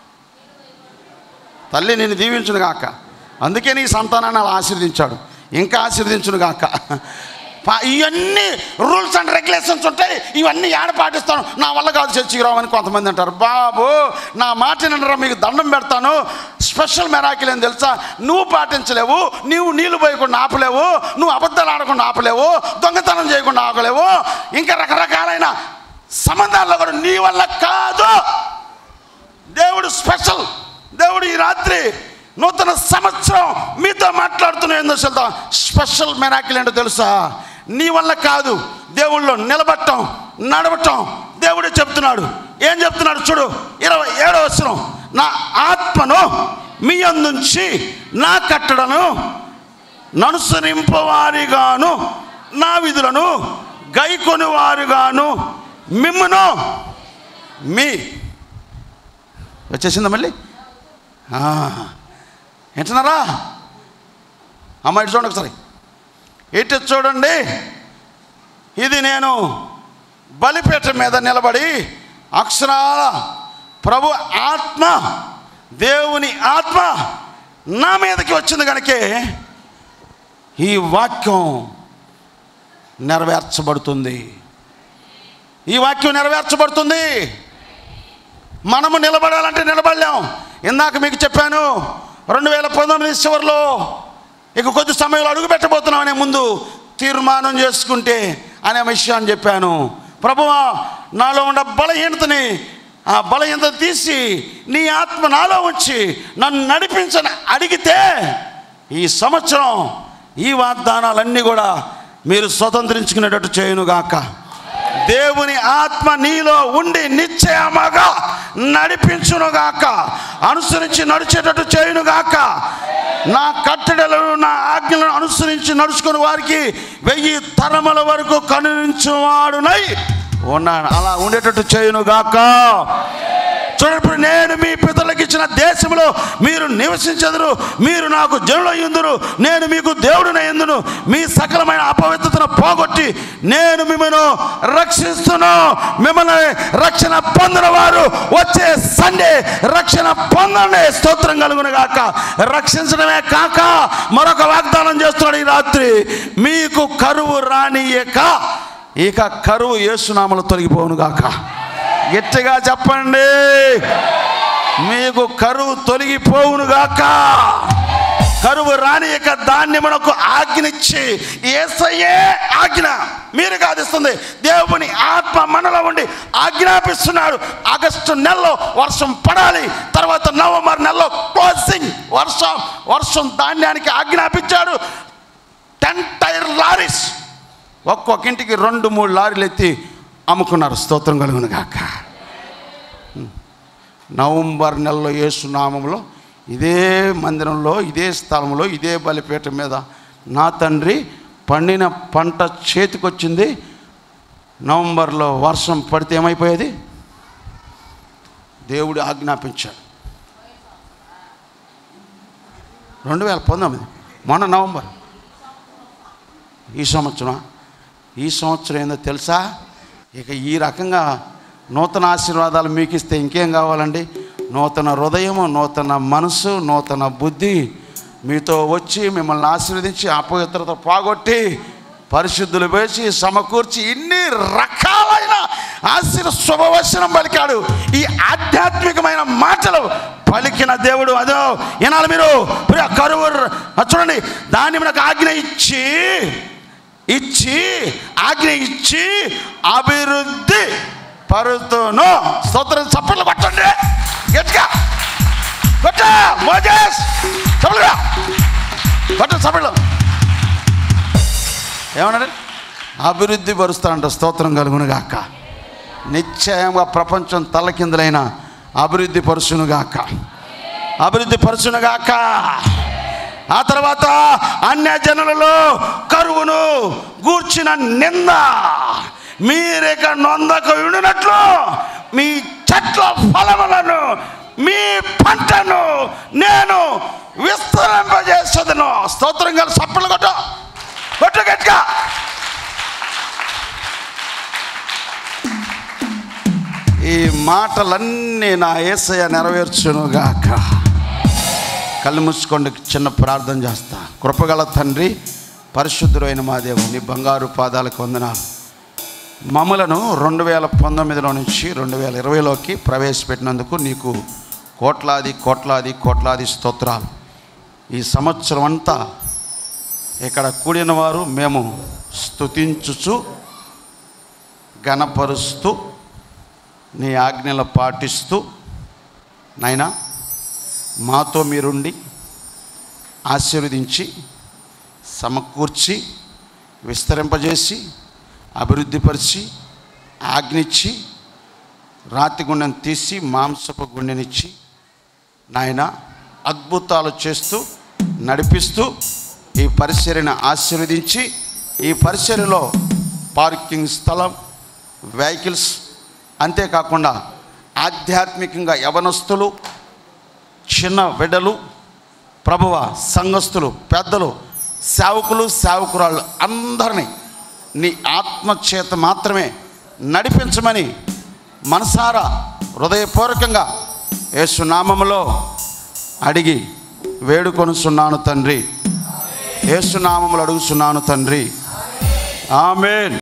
తల్లి నిన్ను దీవించును గాక. అందుకే నీ సంతానాన్ని అలా ఆశీర్వదించాడు, ఇంకా ఆశీర్వదించును గాక. ఇవన్నీ రూల్స్ అండ్ రెగ్యులేషన్స్ ఉంటాయి, ఇవన్నీ ఏడ పాటిస్తాను, నా వల్ల కాదు చర్చికి రావని కొంతమంది అంటారు. బాబు నా మాట వినరా, మీకు దండం పెడతాను. స్పెషల్ మెరాకిల్ ఏం తెలుసా? నువ్వు పాటించలేవు, నువ్వు నీళ్ళు పోయకుండా ఆపలేవు, నువ్వు అబద్ధాలు ఆడకుండా ఆపలేవు, దొంగతనం చేయకుండా ఆపలేవు, ఇంకా రకరకాలైన సంబంధాల్లో కూడా నీ వల్ల కాదు. దేవుడు స్పెషల్. దేవుడు ఈ రాత్రి నూతన సంవత్సరం మీతో మాట్లాడుతున్నా. ఏందో తెలుసా? స్పెషల్ మెరాకిల్ ఏంటో తెలుసా? నీ వల్ల కాదు, దేవుళ్ళు నిలబడటం, నడవటం. దేవుడే చెప్తున్నాడు. ఏం చెప్తున్నాడు చూడు, 27వ వచనం. నా ఆత్మను మీ అందుంచి నా కట్టడను ననుసరింపవారిగాను నా విధులను గైకొని వారుగాను మిమ్మును మీ వచ్చేసిందా మళ్ళీ? ఏంటన్నారా అమ్మ? ఇటు చూడండి ఒకసారి, ఇటు చూడండి. ఇది నేను బలిపీఠ మీద నిలబడి అక్షరాల ప్రభు ఆత్మ, దేవుని ఆత్మ నా మీదకి వచ్చింది కనుకే ఈ వాక్యం నెరవేర్చబడుతుంది. ఈ వాక్యం నెరవేర్చబడుతుంది. మనము నిలబడాలంటే నిలబడలేం. ఇందాక మీకు చెప్పాను, 2019 చివరిలో ఇక కొద్ది సమయంలో అడుగు పెట్టబోతున్నాం అనే ముందు తీర్మానం చేసుకుంటే అనే విషయాన్ని చెప్పాను. ప్రభువా నాలో ఉన్న బలహీనతని, ఆ బలహీనత తీసి నీ ఆత్మ నాలో ఉంచి నన్ను నడిపించని అడిగితే ఈ సంవత్సరం ఈ వాగ్దానాలన్నీ కూడా మీరు స్వతంత్రించుకునేటట్టు చేయునుగాక. దేవుని ఆత్మ నీలో ఉండి నిశ్చయముగా నడిపించునుగాక, అనుసరించి నడిచేటట్టు చేయునుగాక. నా కట్టడలను నా ఆజ్ఞలను అనుసరించి నడుచుకుని వారికి 1000 తరముల వరకు కరుణించువాడునై ఉన్నాను. అలా ఉండేటట్టు చేయునుగాక. చూడండి, నేను మీ పితరులకు ఇచ్చిన దేశంలో మీరు నివసించెదరు, మీరు నాకు జనులయ్యుందురు, నేను మీకు దేవుడినయ్యుందును. మీ సకలమైన అపవిత్రతను పోగొట్టి నేను మిమ్మల్ని రక్షిస్తును. మిమ్మల్ని రక్షణ పొందిన వారు వచ్చే సండే రక్షణ పొందండి. స్తోత్రం కలుగును గాక. రక్షించడమే కాక మరొక వాగ్దానం చేస్తున్నాడు ఈ రాత్రి, మీకు కరువు రానియక ఇక కరువు యేసు నామములో తొలగిపోవును గాక. గట్టిగా చెప్పండి. మీకు కరువు తొలగిపోవునుగాక. కరువు రానియక ధాన్యమునకు ఆజ్ఞనిచ్చి, యేసయ్యే ఆజ్ఞ, మీరు కాదిస్తుంది, దేవుని ఆత్మ మనలో ఉండి ఆజ్ఞాపిస్తున్నాడు. ఆగస్టు నెలలో వర్షం పడాలి, తర్వాత నవంబర్ నెలలో క్లోజింగ్ వర్షం ధాన్యానికి ఆజ్ఞాపించాడు. 10 టైర్ లారీస్ ఒక్కొక్కింటికి 2-3 లారీలు ఎత్తి అమ్ముకున్నారు. స్తోత్రం కలుగును గాక. నవంబర్ నెలలో యేసు నామములో ఇదే మందిరంలో, ఇదే స్థలంలో, ఇదే బలిపీఠ మీద నా తండ్రి పండిన పంట చేతికొచ్చింది. నవంబర్లో వర్షం పడితే ఏమైపోయేది? దేవుడు ఆజ్ఞాపించాడు. 2019 మొన్న నవంబర్. ఈ సంవత్సరం ఏందో తెలుసా? ఇక ఈ రకంగా నూతన ఆశీర్వాదాలు మీకు ఇస్తే ఇంకేం కావాలండి? నూతన హృదయము, నూతన మనసు, నూతన బుద్ధి మీతో వచ్చి మిమ్మల్ని ఆశీర్వదించి అపవిత్రత పోగొట్టి పరిశుద్ధులు వేసి సమకూర్చి ఇన్ని రకాలైన శుభవచనం పలికాడు. ఈ ఆధ్యాత్మికమైన మాటలు పలికిన దేవుడు అదో వినాలి మీరు. కరువు చూడండి, దాన్ని మనకు ఆజ్ఞ ఇచ్చి అభివృద్ధి పరుతును. స్తోత్రం. చప్పట్లు పట్టండి గట్టిగా. చప్పట్లు ఏమన్నాడు? అభివృద్ధి పరుస్తానంట. స్తోత్రం కలుగునుగాక. నిశ్చయంగా ప్రపంచం తలకిందులైన అభివృద్ధి పరుచునుగాక. ఆ తర్వాత అన్యజనులలో కరువును గూర్చిన నింద మీరిక నొందకు ఉండినట్లు మీ చెట్ల ఫలములను, మీ పంటను నేను విస్తరింపజేసేదను. స్తోత్రం గారు. చప్పట్లు కొట్టు గట్టిగా. ఈ మాటలన్నీ నా యేసయ్య నెరవేర్చునుగాక. కళ్ళు మూసుకోండి, చిన్న ప్రార్థన చేస్తా. కృపగల తండ్రి, పరిశుద్ధుడైన మా దేవుని నీ బంగారు పాదాలకు వందనాలు. మమ్మలను 2019లో నుంచి 2020లోకి ప్రవేశపెట్టినందుకు నీకు కోట్లాది స్తోత్రాలు. ఈ సంవత్సరం అంతా ఇక్కడ కూడిన వారు మేము స్తుతించుచు ఘనపరుస్తూ నీ ఆజ్ఞలు పాటిస్తూ నాయనా మాతో మీరుండి ఆశీర్వదించి సమకూర్చి విస్తరింపజేసి అభివృద్ధిపరిచి ఆజ్ఞించి రాతి గుండెను తీసి మాంసపు గుండెనిచ్చి నాయన అద్భుతాలు చేస్తూ నడిపిస్తూ ఈ పరిచర్యను ఆశీర్వదించి ఈ పరిచర్యలో పార్కింగ్ స్థలం, వెహికల్స్, అంతేకాకుండా ఆధ్యాత్మికంగా యవనస్తులు, చిన్న బిడ్డలు, ప్రభువ సంఘస్థులు, పెద్దలు, సేవకులు, సేవకురాళ్ళు అందరినీ నీ ఆత్మచేత మాత్రమే నడిపించమని మనసారా హృదయపూర్వకంగా యేసు నామములో అడిగి వేడుకొనుచున్నాను తండ్రి. యేసు నామములో అడుగుచున్నాను తండ్రి. ఆమేన్.